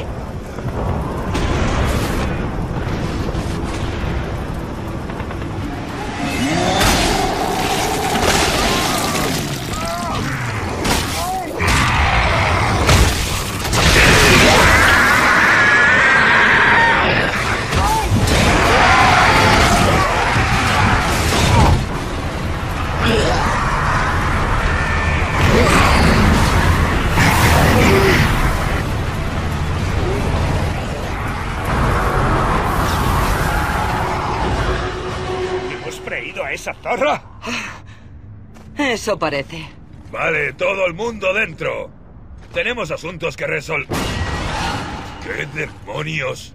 ¿Esa zorra? Eso parece. Vale, todo el mundo dentro. Tenemos asuntos que resolver. ¿Qué demonios?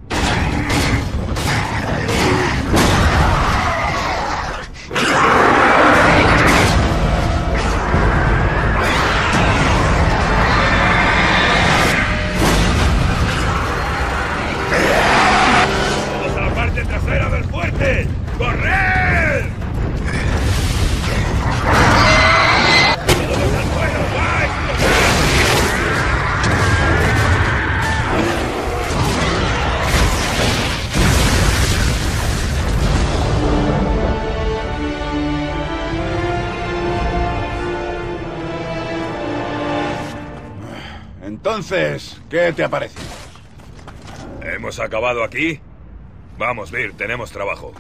¡Todos a la parte trasera del fuerte! ¡Corred! Entonces, ¿qué te ha parecido? ¿Hemos acabado aquí? Vamos, Beard, tenemos trabajo.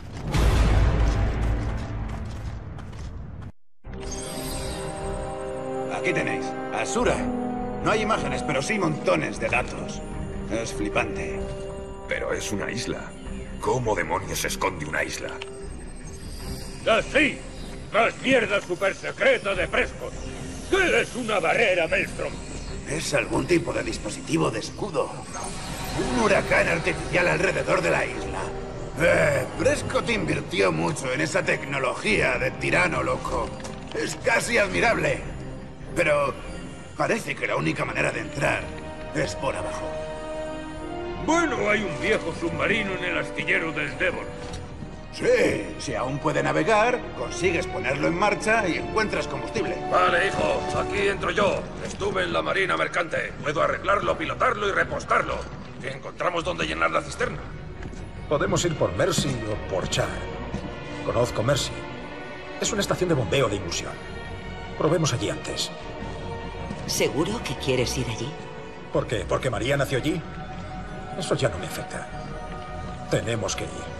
Aquí tenéis, Asura. No hay imágenes, pero sí montones de datos. Es flipante. Pero es una isla. ¿Cómo demonios se esconde una isla? ¡Así! ¡Más mierda super secreta de Prescott! ¿Qué es una barrera, Maelstrom? Es algún tipo de dispositivo de escudo. Un huracán artificial alrededor de la isla. Eh, Prescott invirtió mucho en esa tecnología de tirano loco. Es casi admirable. Pero parece que la única manera de entrar es por abajo. Bueno, hay un viejo submarino en el astillero del Devon. Sí, si aún puede navegar, consigues ponerlo en marcha y encuentras combustible. Vale, hijo, aquí entro yo. Estuve en la marina mercante. Puedo arreglarlo, pilotarlo y repostarlo. Encontramos dónde llenar la cisterna. Podemos ir por Mercy o por Char. Conozco Mercy. Es una estación de bombeo de ilusión. Probemos allí antes. ¿Seguro que quieres ir allí? ¿Por qué? ¿Porque María nació allí? Eso ya no me afecta. Tenemos que ir.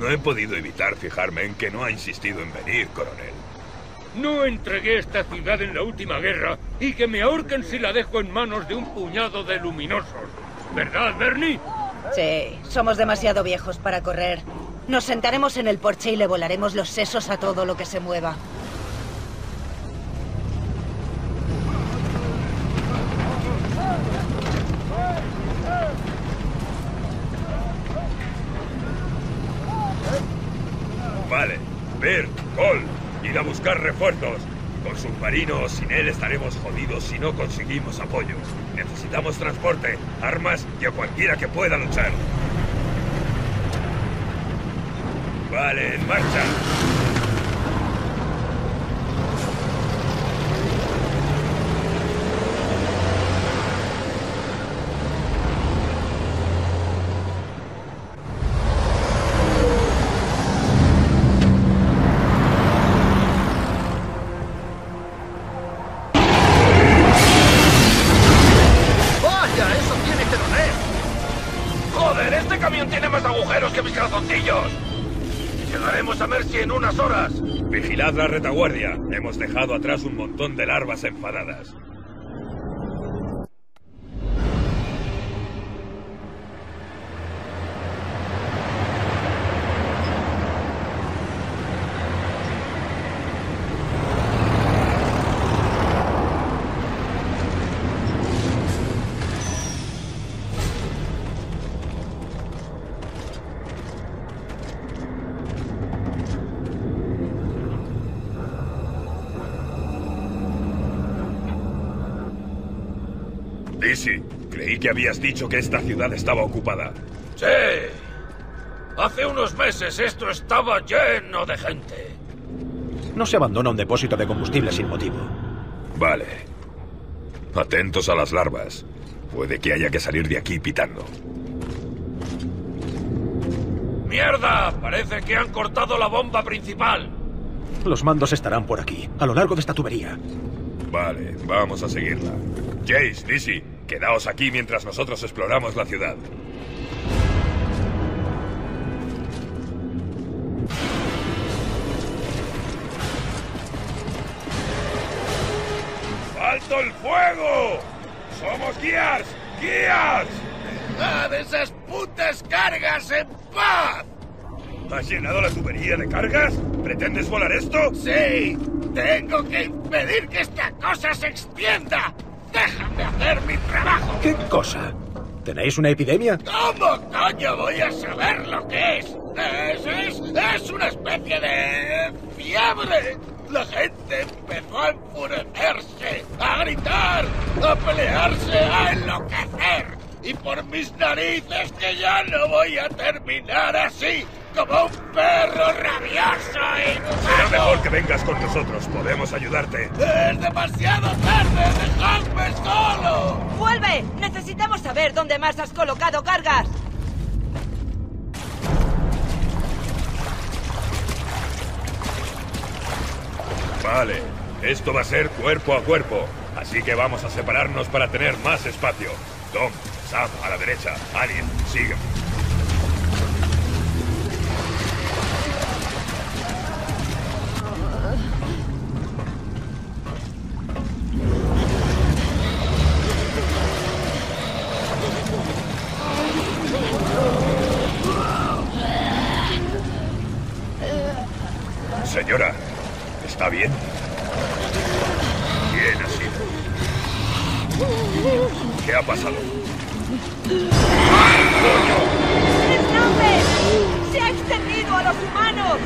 No he podido evitar fijarme en que no ha insistido en venir, coronel. No entregué esta ciudad en la última guerra y que me ahorquen si la dejo en manos de un puñado de luminosos. ¿Verdad, Bernie? Sí, somos demasiado viejos para correr. Nos sentaremos en el porche y le volaremos los sesos a todo lo que se mueva. Vale, Bert, Cole, ir a buscar refuerzos. Con submarino o sin él estaremos jodidos si no conseguimos apoyo. Necesitamos transporte, armas y a cualquiera que pueda luchar. Vale, en marcha. Vigilad la retaguardia. Hemos dejado atrás un montón de larvas enfadadas. Dizzy, creí que habías dicho que esta ciudad estaba ocupada. Sí. Hace unos meses esto estaba lleno de gente. No se abandona un depósito de combustible sin motivo. Vale. Atentos a las larvas. Puede que haya que salir de aquí pitando. ¡Mierda! Parece que han cortado la bomba principal. Los mandos estarán por aquí, a lo largo de esta tubería. Vale, vamos a seguirla. Jace, Dizzy, quedaos aquí mientras nosotros exploramos la ciudad. ¡Alto el fuego! ¡Somos guías! ¡Guías! ¡Dejad esas putas cargas en paz! ¿Has llenado la tubería de cargas? ¿Pretendes volar esto? ¡Sí! ¡Tengo que impedir que esta cosa se extienda! ¡Déjame hacer mi trabajo! ¿Qué cosa? ¿Tenéis una epidemia? ¿Cómo coño voy a saber lo que es? Es, es, es una especie de fiebre. La gente empezó a enfurecerse, a gritar, a pelearse, a enloquecer. Y por mis narices que ya no voy a terminar así, como un perro rabioso y... Será mejor que vengas con nosotros. Podemos ayudarte. ¡Es demasiado tarde! ¡Dejadme solo! ¡Vuelve! Necesitamos saber dónde más has colocado cargas. Vale. Esto va a ser cuerpo a cuerpo. Así que vamos a separarnos para tener más espacio. Tom, Sam, a la derecha. Alien, sígueme. Señora, ¿está bien? Bien ha sido. ¿Qué ha pasado? ¡Snapper! ¡Se ha extendido a los humanos!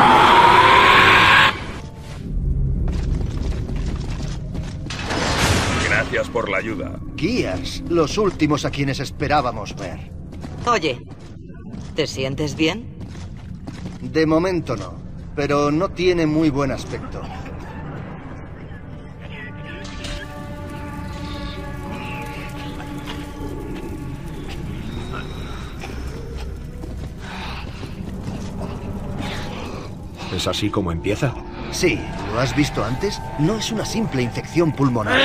Gracias por la ayuda. Guías, los últimos a quienes esperábamos ver. Oye, ¿te sientes bien? De momento no, pero no tiene muy buen aspecto. ¿Es así como empieza? Sí, ¿lo has visto antes? No es una simple infección pulmonar.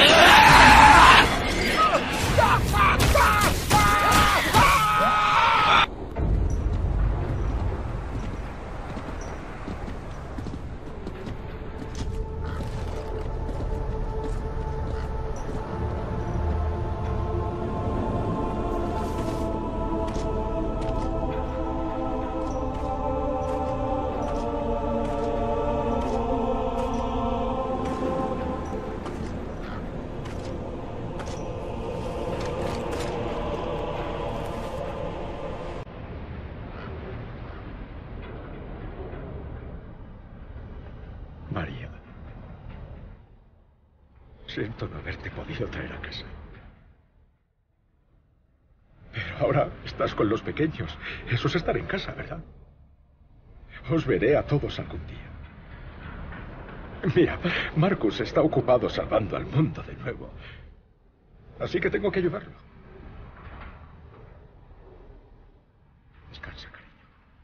Siento no haberte podido traer a casa. Pero ahora estás con los pequeños. Eso es estar en casa, ¿verdad? Os veré a todos algún día. Mira, Marcus está ocupado salvando al mundo de nuevo. Así que tengo que ayudarlo. Descansa, cariño.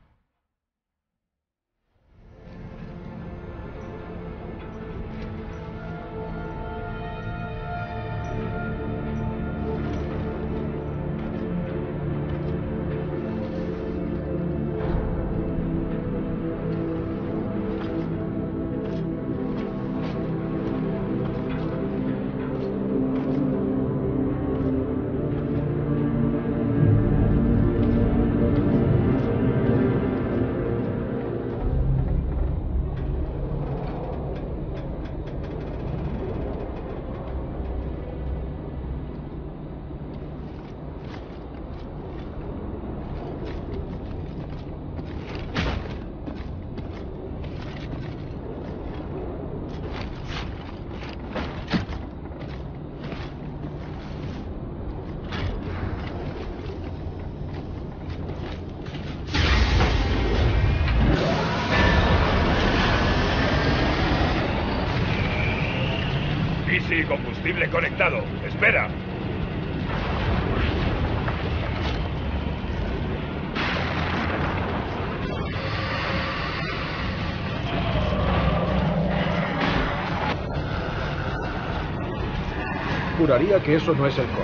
Sí, combustible conectado. Espera. Juraría que eso no es el core.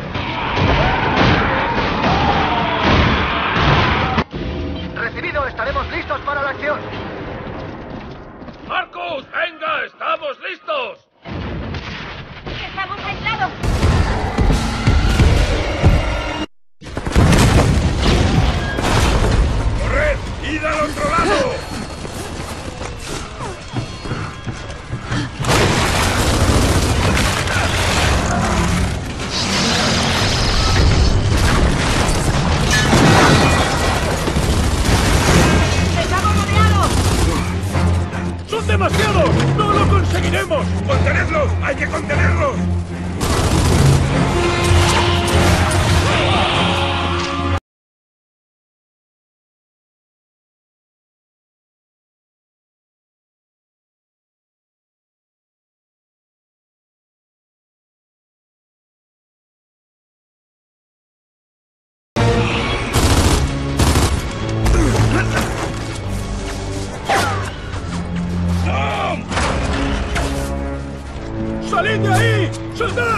Recibido, estaremos listos para la acción. ¡Marcus, venga! ¡Estamos listos! ¡Estamos aislados! ¡Corred! ¡Id al otro lado! ¡Estamos rodeados! ¡Son demasiados! ¡No lo conseguiremos! ¡Contenedlos! ¡Hay que contenerlos! ¡Salid de ahí! ¡Soldad!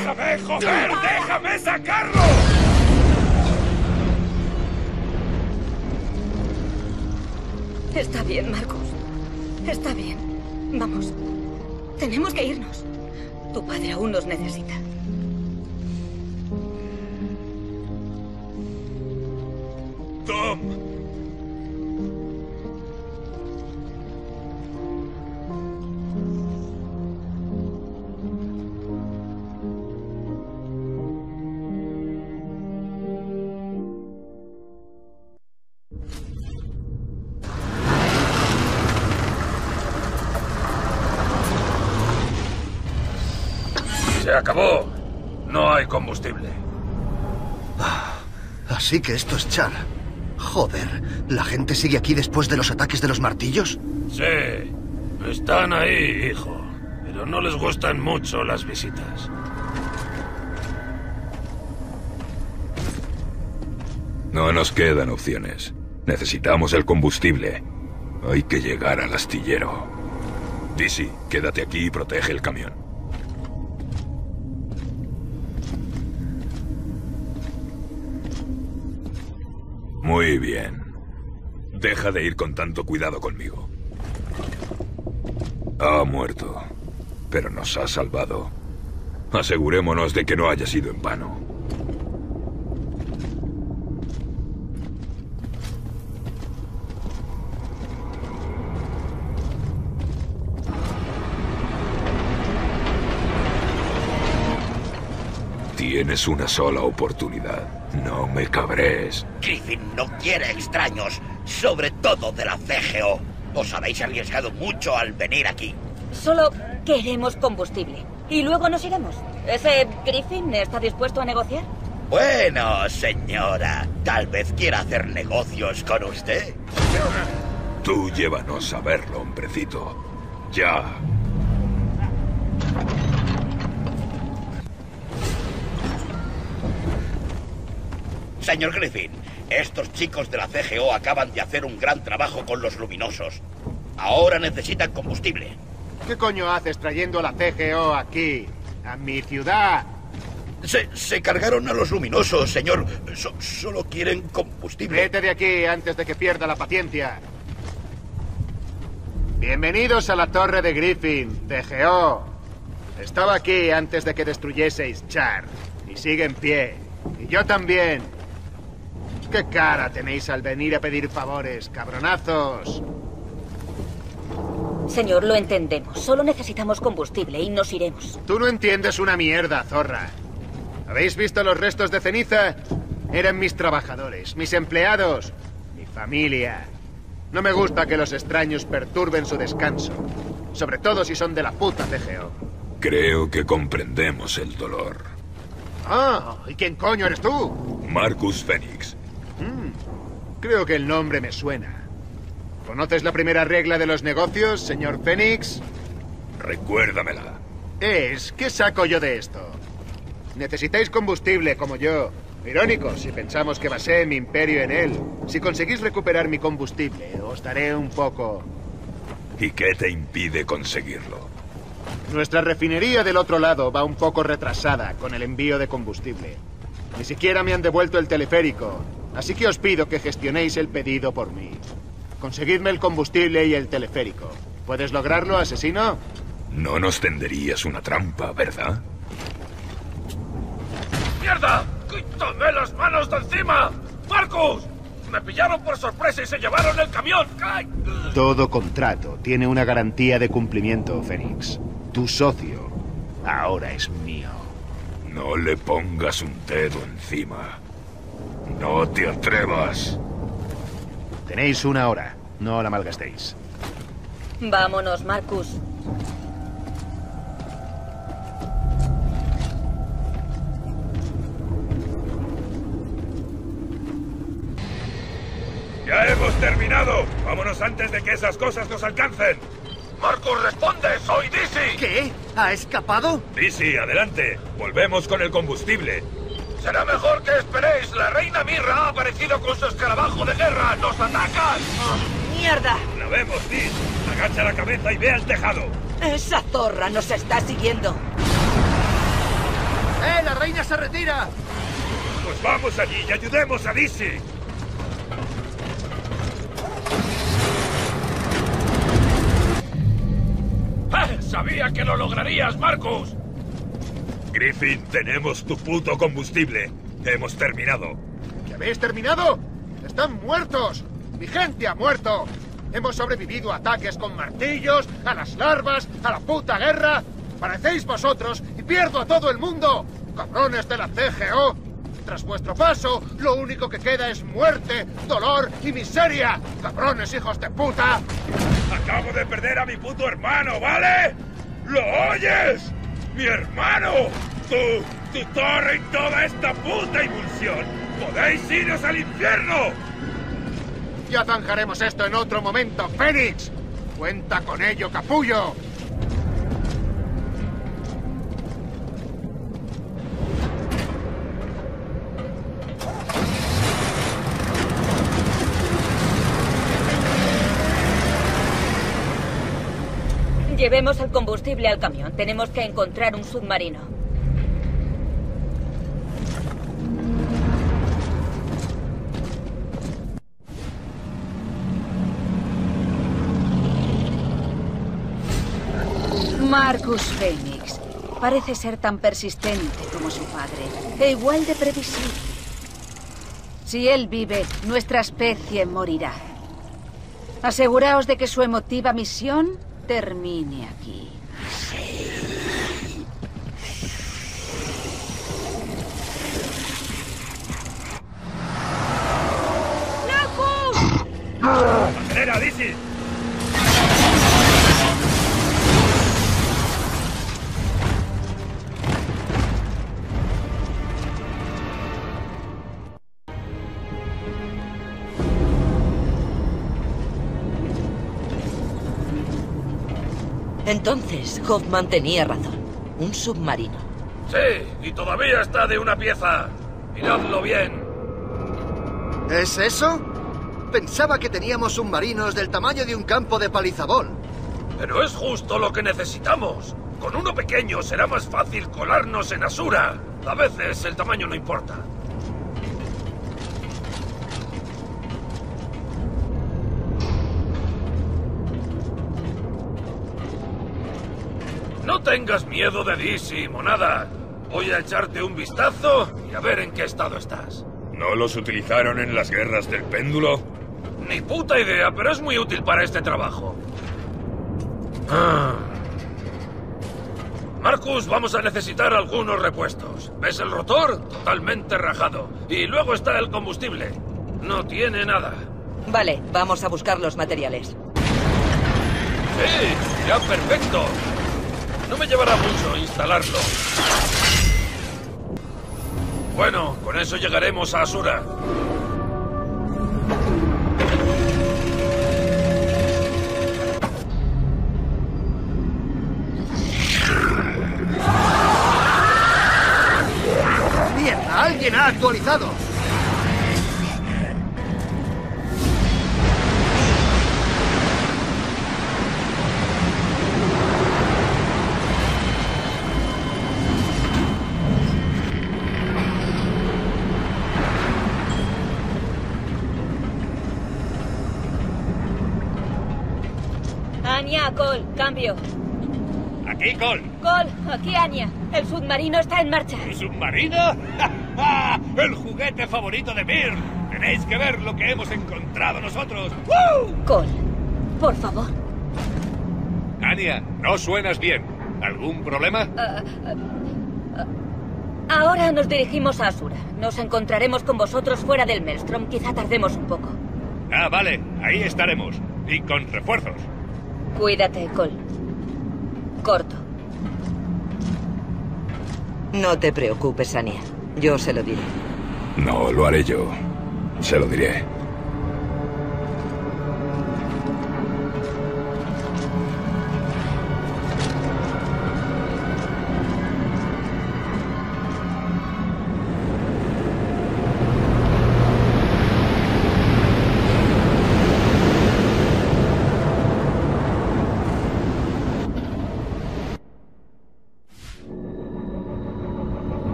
¡Déjame, joder! ¡Déjame sacarlo! Está bien, Marcus. Está bien. Vamos. Tenemos que irnos. Tu padre aún nos necesita. ¡Tom! Se acabó. No hay combustible. Así que esto es Char. Joder, ¿la gente sigue aquí después de los ataques de los martillos? Sí, están ahí, hijo. Pero no les gustan mucho las visitas. No nos quedan opciones. Necesitamos el combustible. Hay que llegar al astillero. Dizzy, quédate aquí y protege el camión. Muy bien. Deja de ir con tanto cuidado conmigo. Ha muerto, pero nos ha salvado. Asegurémonos de que no haya sido en vano. Tienes una sola oportunidad. No me cabres. Griffin no quiere extraños, sobre todo de la C G O. Os habéis arriesgado mucho al venir aquí. Solo queremos combustible. Y luego nos iremos. ¿Ese Griffin está dispuesto a negociar? Bueno, señora, tal vez quiera hacer negocios con usted. Tú llévanos a verlo, hombrecito. Ya. Señor Griffin, estos chicos de la C G O acaban de hacer un gran trabajo con los luminosos. Ahora necesitan combustible. ¿Qué coño haces trayendo a la C G O aquí, a mi ciudad? Se, se cargaron a los luminosos, señor. So, solo quieren combustible. Vete de aquí antes de que pierda la paciencia. Bienvenidos a la torre de Griffin, C G O. Estaba aquí antes de que destruyeseis Char. Y sigue en pie. Y yo también. ¿Qué cara tenéis al venir a pedir favores, cabronazos? Señor, lo entendemos. Solo necesitamos combustible y nos iremos. Tú no entiendes una mierda, zorra. ¿Habéis visto los restos de ceniza? Eran mis trabajadores, mis empleados, mi familia. No me gusta que los extraños perturben su descanso. Sobre todo si son de la puta C G O. Creo que comprendemos el dolor. Ah, ¿y quién coño eres tú? Marcus Fenix. Mm, creo que el nombre me suena. ¿Conoces la primera regla de los negocios, señor Fenix? Recuérdamela. Es, ¿qué saco yo de esto? Necesitáis combustible, como yo. Irónico, si pensamos que basé mi imperio en él. Si conseguís recuperar mi combustible, os daré un poco... ¿Y qué te impide conseguirlo? Nuestra refinería del otro lado va un poco retrasada con el envío de combustible. Ni siquiera me han devuelto el teleférico, así que os pido que gestionéis el pedido por mí. Conseguidme el combustible y el teleférico. ¿Puedes lograrlo, asesino? No nos tenderías una trampa, ¿verdad? ¡Mierda! ¡Quítame las manos de encima! ¡Marcus! ¡Me pillaron por sorpresa y se llevaron el camión! ¡Ay! Todo contrato tiene una garantía de cumplimiento, Fenix. Tu socio ahora es mío. No le pongas un dedo encima. No te atrevas. Tenéis una hora. No la malgastéis. Vámonos, Marcus. ¡Ya hemos terminado! ¡Vámonos antes de que esas cosas nos alcancen! ¡Marcus, responde! ¡Soy Dizzy! ¿Qué? ¿Ha escapado? Dizzy, adelante. Volvemos con el combustible. Será mejor que esperéis. La reina Mirra ha aparecido con su escarabajo de guerra. ¡Nos atacan! Oh, ¡mierda! La vemos, Diz. Agacha la cabeza y ve al tejado. Esa zorra nos está siguiendo. reina se retira! Pues vamos allí y ayudemos a Dizzy. ¡Eh! ¡Sabía que lo lograrías, Marcus! Griffin, tenemos tu puto combustible. Hemos terminado. ¿Qué habéis terminado? ¡Están muertos! ¡Mi gente ha muerto! Hemos sobrevivido a ataques con martillos, a las larvas, a la puta guerra. Parecéis vosotros y pierdo a todo el mundo. ¡Cabrones de la C G O! Tras vuestro paso, lo único que queda es muerte, dolor y miseria. ¡Cabrones hijos de puta! Acabo de perder a mi puto hermano, ¿vale? ¿Lo oyes? ¡Mi hermano! ¡Tú, tu torre y toda esta puta emulsión! ¡Podéis iros al infierno! Ya zanjaremos esto en otro momento, Fénix. Cuenta con ello, capullo. Llevemos el combustible al camión. Tenemos que encontrar un submarino. Marcus Phoenix. Parece ser tan persistente como su padre, e igual de previsible. Si él vive, nuestra especie morirá. Aseguraos de que su emotiva misión termine aquí. ¡Locus! ¡Acelera, Dizzy! Entonces, Hoffman tenía razón. Un submarino. Sí, y todavía está de una pieza. Miradlo bien. ¿Es eso? Pensaba que teníamos submarinos del tamaño de un campo de palizabol. Pero es justo lo que necesitamos. Con uno pequeño será más fácil colarnos en Asura. A veces el tamaño no importa. No tengas miedo de Dizzy, monada. Voy a echarte un vistazo y a ver en qué estado estás. ¿No los utilizaron en las guerras del péndulo? Ni puta idea, pero es muy útil para este trabajo. Ah. Marcus, vamos a necesitar algunos repuestos. ¿Ves el rotor? Totalmente rajado. Y luego está el combustible. No tiene nada. Vale, vamos a buscar los materiales. Sí, ya perfecto. No me llevará mucho instalarlo. Bueno, con eso llegaremos a Asura. ¡Mierda! ¡Alguien ha actualizado! Anya, Cole, cambio. Aquí, Cole. Cole, aquí Anya. El submarino está en marcha. ¿El submarino? ¡El juguete favorito de Mir! Tenéis que ver lo que hemos encontrado nosotros. ¡Woo! Cole, por favor. Anya, no suenas bien. ¿Algún problema? Uh, uh, uh, ahora nos dirigimos a Asura. Nos encontraremos con vosotros fuera del Maelstrom. Quizá tardemos un poco. Ah, vale. Ahí estaremos. Y con refuerzos. Cuídate, Cole. Corto. No te preocupes, Anya. Yo se lo diré. No, lo haré yo. Se lo diré.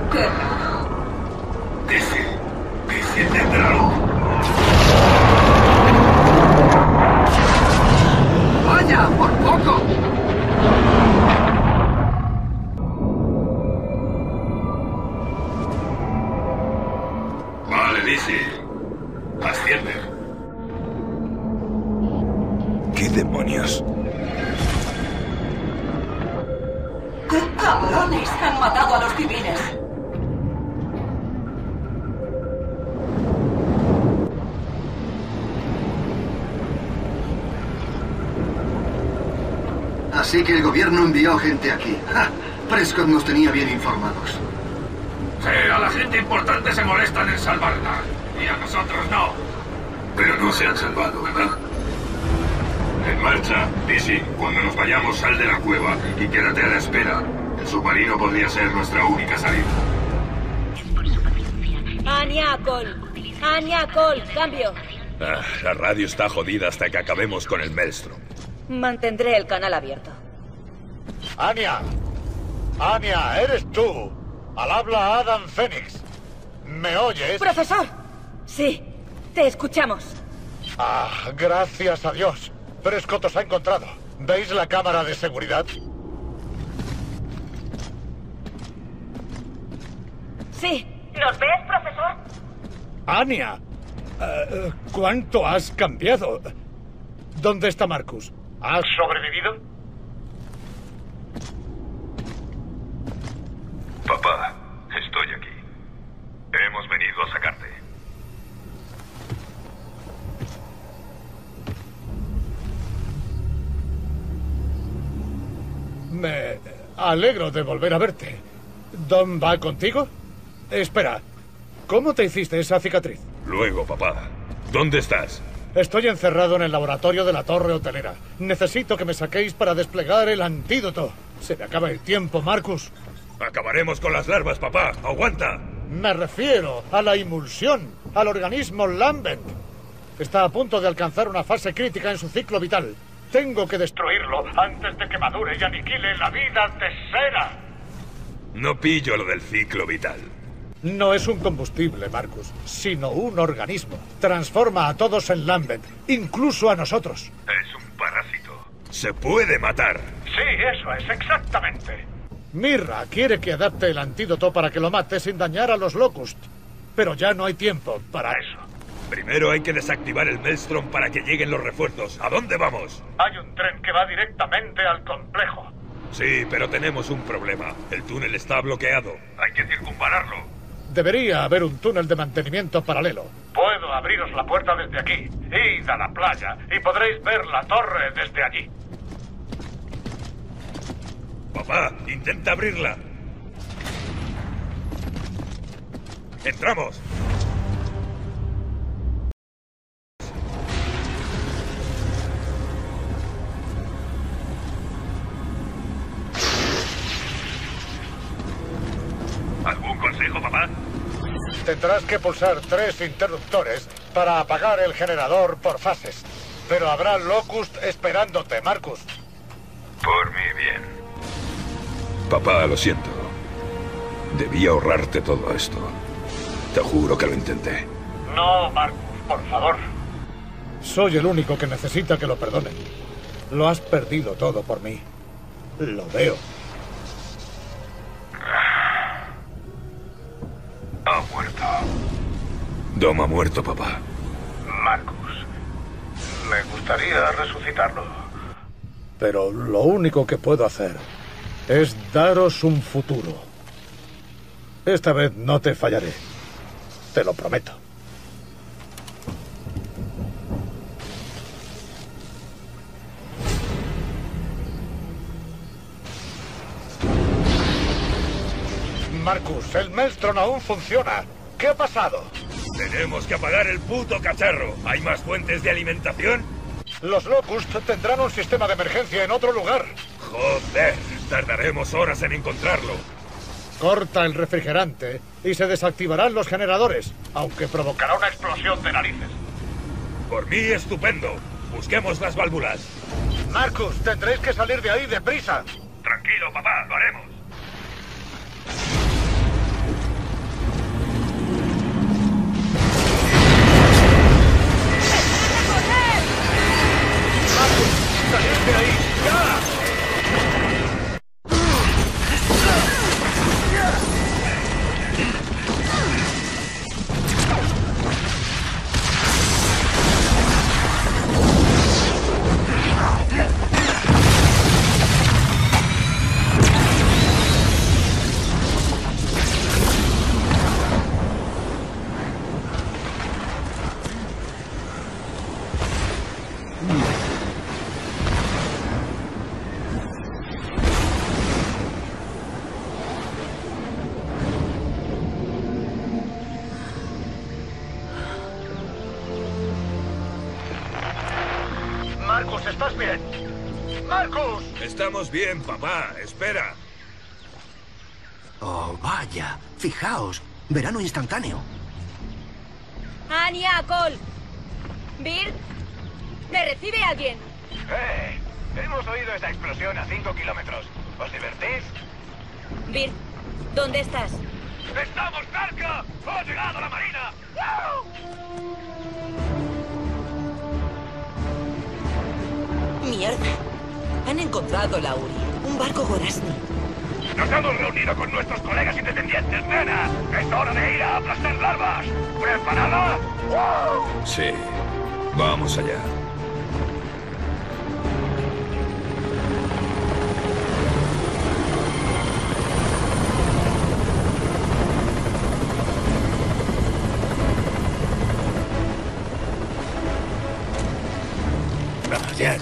¿Qué? Dice, dice, enténdalo. ¡Vaya, por poco! Vale, dice. Asciende. ¿Qué demonios? ¡Qué cabrones! Han matado a los civiles. Así que el gobierno envió gente aquí. ¡Ja! Prescott nos tenía bien informados. Sí, a la gente importante se molestan en salvarla. Y a nosotros no. Pero no se han salvado, ¿verdad? En marcha, Dizzy. Cuando nos vayamos, sal de la cueva y quédate a la espera. El submarino podría ser nuestra única salida. Anya, Cole. Anya, Cole. Cambio. Ah, la radio está jodida hasta que acabemos con el Maelstrom. Mantendré el canal abierto. Anya. Anya, eres tú. Al habla Adam Phoenix. ¿Me oyes? ¡Profesor! Sí, te escuchamos. Ah, gracias a Dios. Prescott os ha encontrado. ¿Veis la cámara de seguridad? Sí. ¿Nos ves, profesor? Anya, uh, ¿cuánto has cambiado? ¿Dónde está Marcus? ¿Has sobrevivido? Papá, estoy aquí. Hemos venido a sacarte. Me alegro de volver a verte. ¿Don va contigo? Espera, ¿cómo te hiciste esa cicatriz? Luego, papá. ¿Dónde estás? Estoy encerrado en el laboratorio de la torre hotelera. Necesito que me saquéis para desplegar el antídoto. Se me acaba el tiempo, Marcus. Acabaremos con las larvas, papá. ¡Aguanta! Me refiero a la emulsión, al organismo Lambent. Está a punto de alcanzar una fase crítica en su ciclo vital. Tengo que destruirlo antes de que madure y aniquile la vida de Sera. No pillo lo del ciclo vital. No es un combustible, Marcus, sino un organismo. Transforma a todos en Lambent, incluso a nosotros. Es un parásito. Se puede matar. Sí, eso es, exactamente. Mirra quiere que adapte el antídoto para que lo mate sin dañar a los Locust. Pero ya no hay tiempo para eso. Primero hay que desactivar el Maelstrom para que lleguen los refuerzos. ¿A dónde vamos? Hay un tren que va directamente al complejo. Sí, pero tenemos un problema. El túnel está bloqueado. Hay que circunvalarlo. Debería haber un túnel de mantenimiento paralelo. Puedo abriros la puerta desde aquí. Id a la playa y podréis ver la torre desde allí. Papá, intenta abrirla. Entramos. ¿Algún consejo, papá? Tendrás que pulsar tres interruptores para apagar el generador por fases. Pero habrá Locust esperándote, Marcus. Por mi bien. Papá, lo siento. Debí ahorrarte todo esto. Te juro que lo intenté. No, Marcus, por favor. Soy el único que necesita que lo perdonen. Lo has perdido todo por mí. Lo veo. Ha muerto. Dom ha muerto, papá. Marcus, me gustaría resucitarlo. Pero lo único que puedo hacer es daros un futuro. Esta vez no te fallaré. Te lo prometo. Marcus, el Maelstrom aún funciona. ¿Qué ha pasado? Tenemos que apagar el puto cacharro. ¿Hay más fuentes de alimentación? Los Locust tendrán un sistema de emergencia en otro lugar. Joder, tardaremos horas en encontrarlo. Corta el refrigerante y se desactivarán los generadores, aunque provocará una explosión de narices. Por mí, estupendo. Busquemos las válvulas. Marcus, tendréis que salir de ahí deprisa. Tranquilo, papá, lo haremos. bien? ¡Marcus! Estamos bien, papá. Espera. Oh, vaya. Fijaos. Verano instantáneo. Anya, Cole. ¿Bill? ¿Me recibe alguien? ¡Eh! Hemos oído esa explosión a cinco kilómetros. ¿Os divertís? Bill, ¿dónde estás? ¡Estamos cerca! ¡Ha llegado la marina! ¡Mierda! Han encontrado la Uri, un barco Gorasni. Nos hemos reunido con nuestros colegas independientes, nena. ¡Es hora de ir a aplastar larvas! ¿Preparada? ¡Wow! Sí. Vamos allá. Vamos, ya.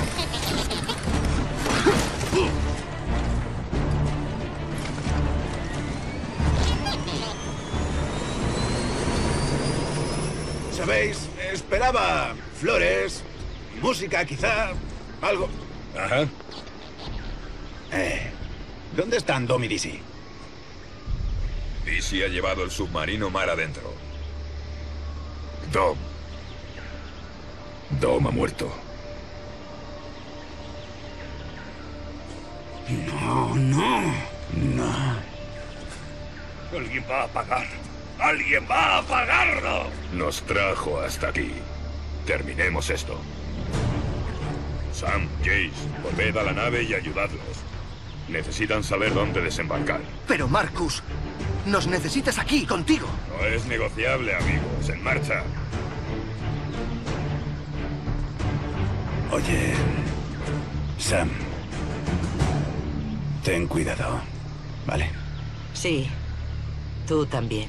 ¿Sabéis? Esperaba flores, música quizá, algo. Ajá. Eh, ¿dónde están Dom y Dizzy? Dizzy ha llevado el submarino mar adentro. Dom. Dom ha muerto. No, no, no. Alguien va a pagar. ¡Alguien va a pagarlo! Nos trajo hasta aquí. Terminemos esto. Sam, Jace, volved a la nave y ayudadlos. Necesitan saber dónde desembarcar. Pero Marcus, nos necesitas aquí, contigo. No es negociable, amigos. En marcha. Oye, Sam, ten cuidado, ¿vale? Sí, tú también.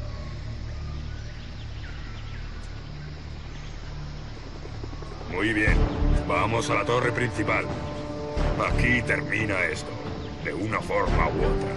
Muy bien. Vamos a la torre principal. Aquí termina esto, de una forma u otra.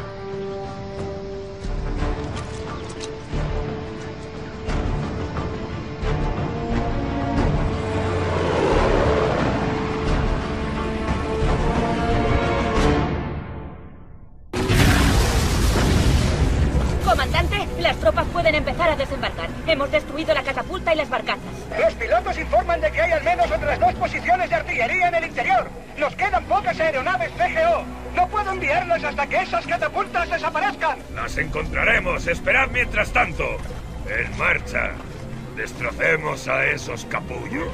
Comandante, las tropas pueden empezar a desembarcar. Hemos destruido la catapulta y las barcazas. Los pilotos informan de que hay al menos otras dos posiciones de artillería en el interior. Nos quedan pocas aeronaves C G O. No puedo enviarlas hasta que esas catapultas desaparezcan. Las encontraremos. Esperad mientras tanto. En marcha. Destrocemos a esos capullos.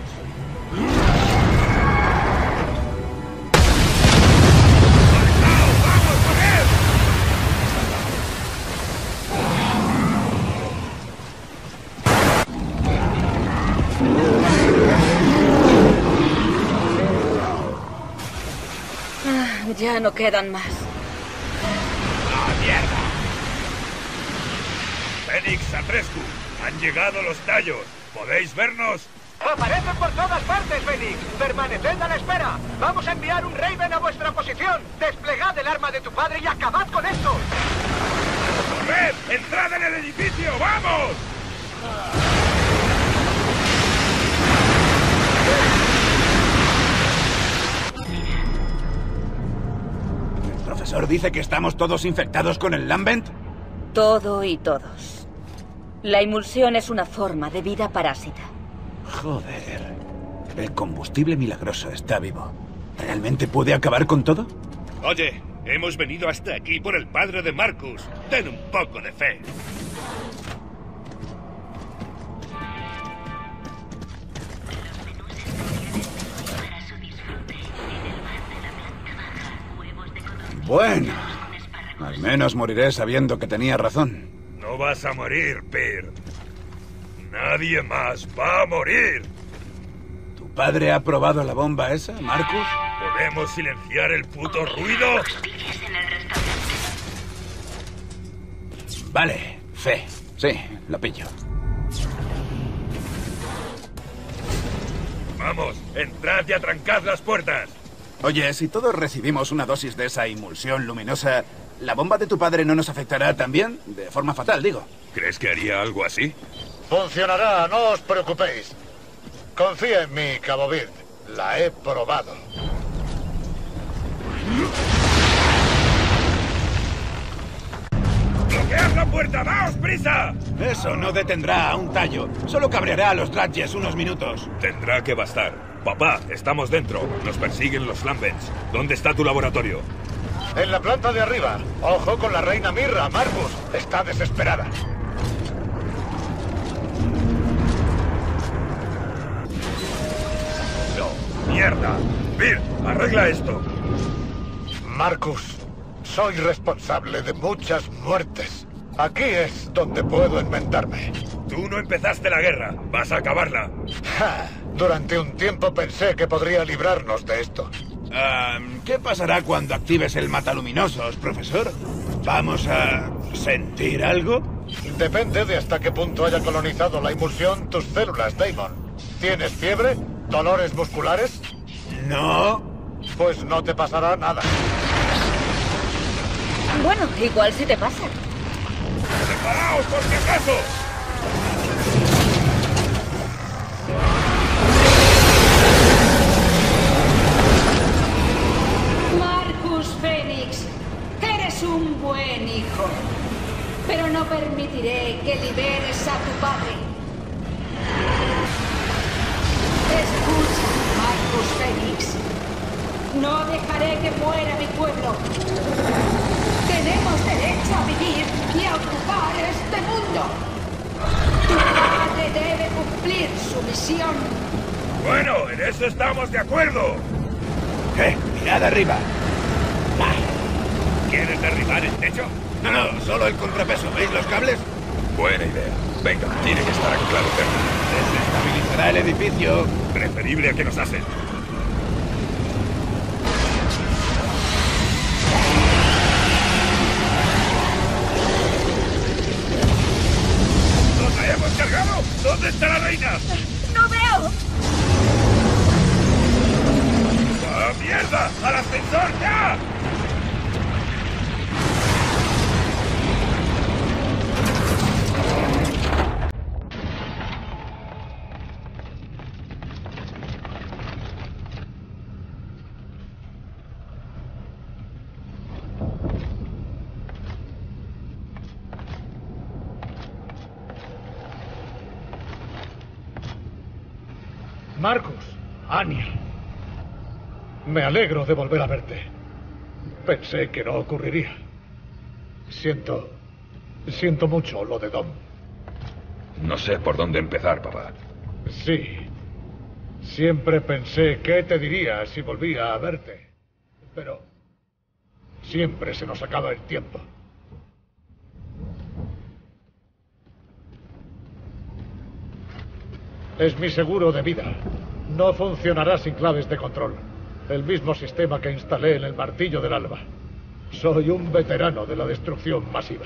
Ya no quedan más. ¡Ah, mierda! Fénix, Atrescu, han llegado los tallos. ¿Podéis vernos? Aparecen por todas partes, Fénix. Permaneced a la espera. Vamos a enviar un Raven a vuestra posición. Desplegad el arma de tu padre y acabad con esto. ¡Corred! ¡Entrad en el edificio! ¡Vamos! ¿El profesor dice que estamos todos infectados con el Lambent? Todo y todos. La emulsión es una forma de vida parásita. Joder. El combustible milagroso está vivo. ¿Realmente puede acabar con todo? Oye, hemos venido hasta aquí por el padre de Marcus. Ten un poco de fe. Bueno, al menos moriré sabiendo que tenía razón. No vas a morir, Peer. Nadie más va a morir. ¿Tu padre ha probado la bomba esa, Marcus? ¿Podemos silenciar el puto ruido? Vale, fe. Sí, lo pillo. Vamos, entrad y atrancad las puertas. Oye, si todos recibimos una dosis de esa emulsión luminosa, ¿la bomba de tu padre no nos afectará también? De forma fatal, digo. ¿Crees que haría algo así? Funcionará, no os preocupéis. Confía en mí, Cabo Bird. La he probado. ¡Bloquead la puerta! ¡Daos prisa! Eso no detendrá a un tallo. Solo cabreará a los Tradges unos minutos. Tendrá que bastar. Papá, estamos dentro. Nos persiguen los Lambents. ¿Dónde está tu laboratorio? En la planta de arriba. Ojo con la reina Mirra, Marcus. Está desesperada. No, mierda. Vir, arregla esto. Marcus, soy responsable de muchas muertes. Aquí es donde puedo enmendarme. Tú no empezaste la guerra. Vas a acabarla. Ja, durante un tiempo pensé que podría librarnos de esto. Um, ¿Qué pasará cuando actives el mataluminosos, profesor? ¿Vamos a sentir algo? Depende de hasta qué punto haya colonizado la emulsión tus células, Damon. ¿Tienes fiebre? ¿Dolores musculares? No. Pues no te pasará nada. Bueno, igual si te pasa. ¡Preparaos por si acaso! Marcus Fenix, eres un buen hijo. Pero no permitiré que liberes a tu padre. Escucha, Marcus Fenix. No dejaré que muera mi pueblo. Tenemos derecho a vivir y a ocupar este mundo. Tu padre debe cumplir su misión. Bueno, en eso estamos de acuerdo. ¡Eh! ¡Mirad arriba! ¿Quieres derribar el techo? No, no, solo el contrapeso. ¿Veis los cables? Buena idea. Venga, tiene que estar anclado cerca. Desestabilizará el edificio. Preferible a que nos hacen. ¡Nos la hemos cargado! ¿Dónde está la reina? ¡No veo! ¡Ah, mierda! ¡Al ascensor ya! Marcus, Anya. Me alegro de volver a verte. Pensé que no ocurriría. Siento... Siento mucho lo de Dom. No sé por dónde empezar, papá. Sí. Siempre pensé qué te diría si volvía a verte. Pero... siempre se nos acaba el tiempo. Es mi seguro de vida. No funcionará sin claves de control. El mismo sistema que instalé en el martillo del alba. Soy un veterano de la destrucción masiva.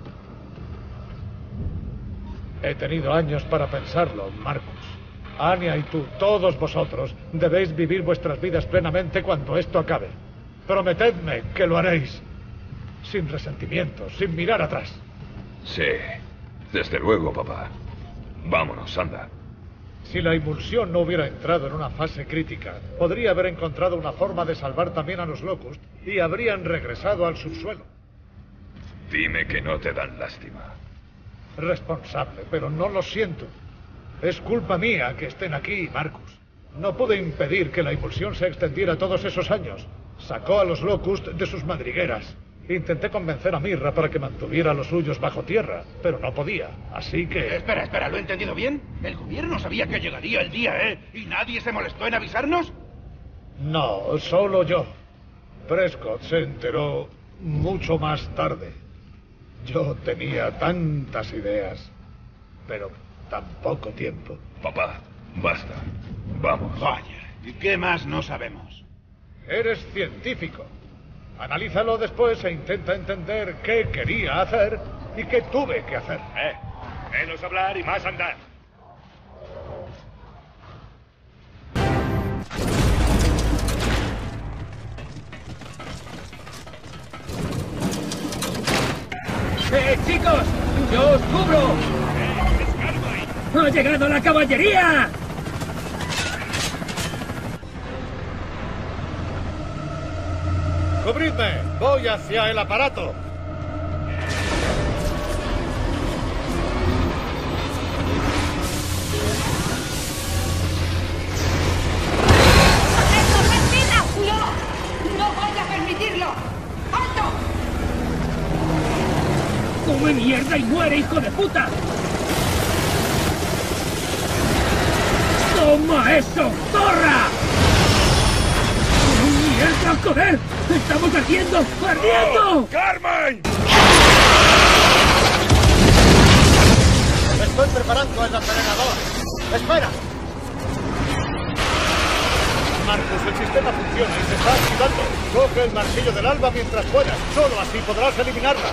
He tenido años para pensarlo, Marcus. Anya y tú, todos vosotros, debéis vivir vuestras vidas plenamente cuando esto acabe. Prometedme que lo haréis. Sin resentimientos, sin mirar atrás. Sí, desde luego, papá. Vámonos, anda. Si la emulsión no hubiera entrado en una fase crítica, podría haber encontrado una forma de salvar también a los Locust y habrían regresado al subsuelo. Dime que no te dan lástima. Responsable, pero no lo siento. Es culpa mía que estén aquí, Marcus. No pude impedir que la emulsión se extendiera todos esos años. Sacó a los Locust de sus madrigueras. Intenté convencer a Mirra para que mantuviera a los suyos bajo tierra, pero no podía, así que... Espera, espera, ¿lo he entendido bien? ¿El gobierno sabía que llegaría el día, eh? ¿Y nadie se molestó en avisarnos? No, solo yo. Prescott se enteró mucho más tarde. Yo tenía tantas ideas, pero tan poco tiempo. Papá, basta. Vamos. Vaya, ¿y qué más no sabemos? Eres científico. Analízalo después e intenta entender qué quería hacer y qué tuve que hacer. Eh, menos hablar y más andar. ¡Eh, chicos! ¡Yo os cubro! ¡Ha llegado la caballería! ¡Cubridme! ¡Voy hacia el aparato! ¡No! ¡No voy a permitirlo! ¡Alto! ¡Come mierda y muere, hijo de puta! ¡Toma eso, zorra! ¡Oh, mierda, joder! ¡Estamos ardiendo! ¡Ardiendo! ¡Oh, Carmen! Estoy preparando el acelerador. ¡Espera! Marcus, el sistema funciona y se está activando. Coge el martillo del alba mientras puedas. Solo así podrás eliminarla.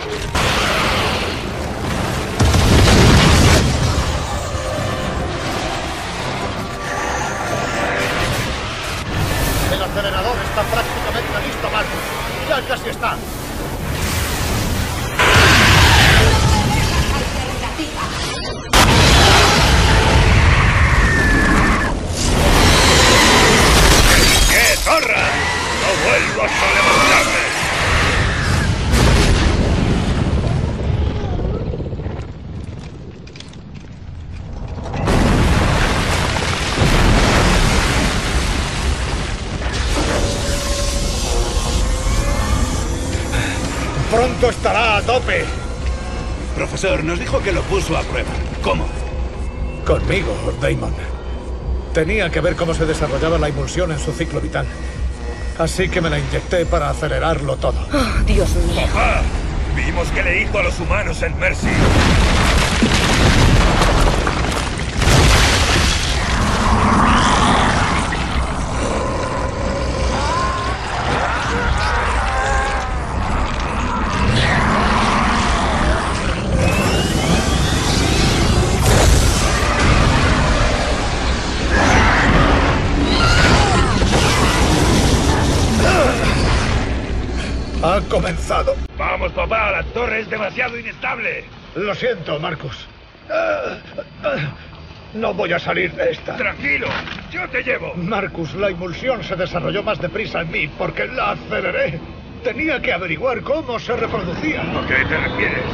El acelerador está prácticamente listo, Marcus. Ya casi está. ¡Qué zorra! ¡No vuelvo a levantarme! Pronto estará a tope. Profesor, nos dijo que lo puso a prueba. ¿Cómo? Conmigo, Damon. Tenía que ver cómo se desarrollaba la emulsión en su ciclo vital. Así que me la inyecté para acelerarlo todo. Oh, Dios mío. ¡Papá! Vimos que le hizo a los humanos en Mercy. Ha comenzado. Vamos, papá, la torre es demasiado inestable. Lo siento, Marcus. No voy a salir de esta. Tranquilo, yo te llevo. Marcus, la emulsión se desarrolló más deprisa en mí porque la aceleré. Tenía que averiguar cómo se reproducía. ¿A qué te refieres?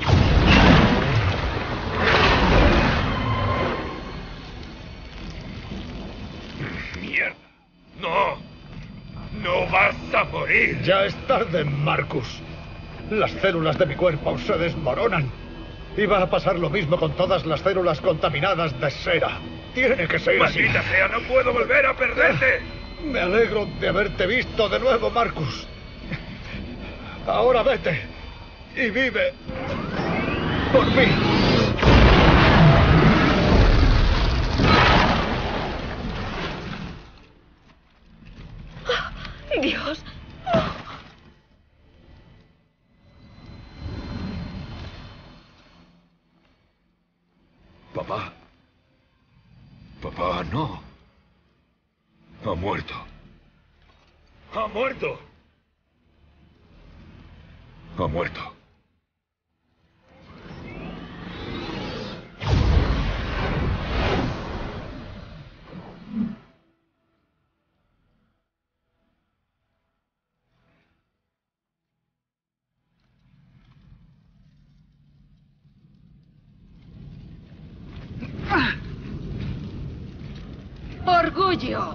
Mierda. No. ¡No vas a morir! Ya es tarde, Marcus. Las células de mi cuerpo se desmoronan. Y va a pasar lo mismo con todas las células contaminadas de cera. Tiene que ser así. ¡Maldita sea! ¡No puedo volver a perderte! Me alegro de haberte visto de nuevo, Marcus. Ahora vete y vive por mí. Dios. Papá. Papá, no. Ha muerto. ¡Ha muerto! Ha muerto. ¡Orgullo!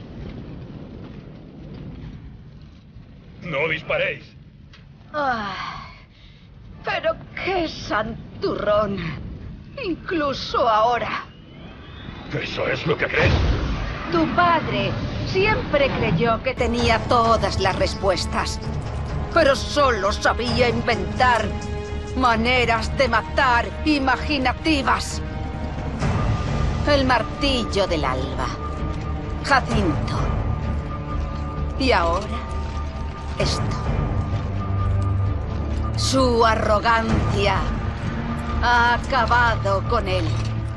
¡No disparéis! Ah, pero qué santurrón. Incluso ahora. ¿Eso es lo que crees? Tu padre siempre creyó que tenía todas las respuestas, pero solo sabía inventar maneras de matar imaginativas. El martillo del alba. Jacinto. Y ahora, esto. Su arrogancia ha acabado con él.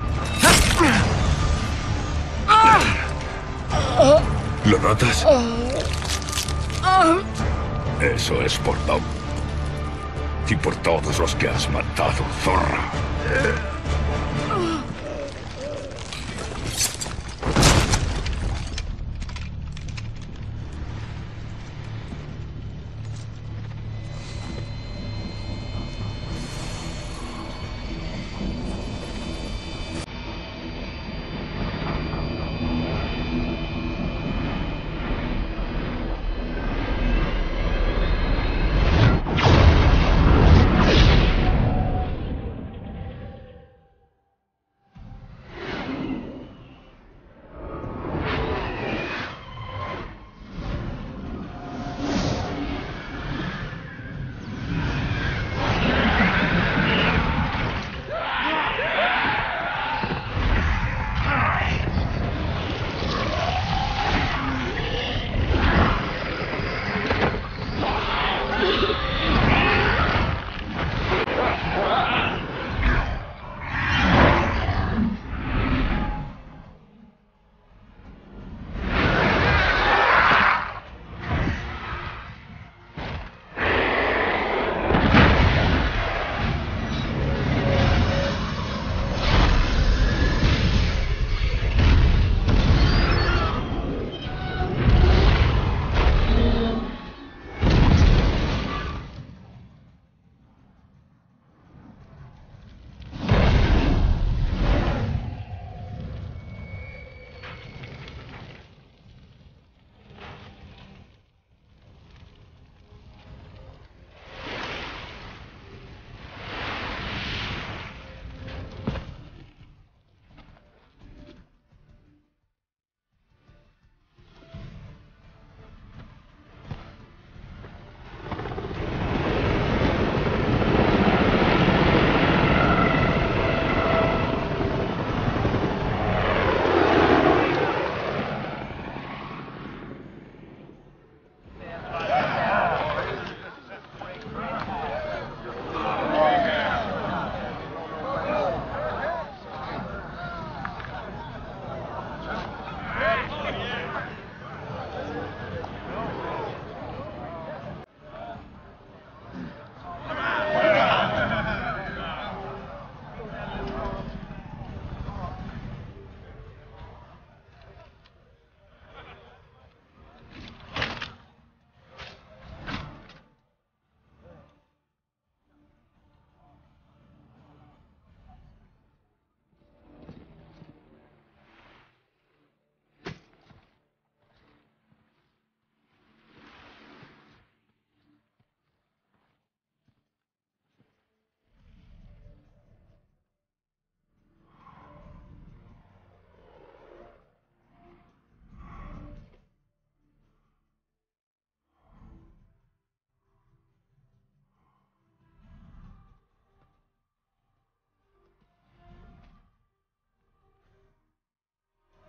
¿Lo notas? Eso es por Dom. Y por todos los que has matado, zorra.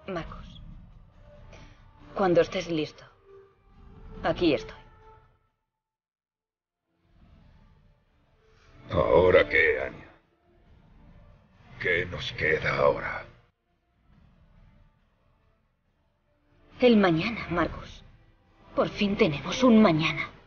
Marcus, cuando estés listo, aquí estoy. ¿Ahora qué, Anya? ¿Qué nos queda ahora? El mañana, Marcus. Por fin tenemos un mañana.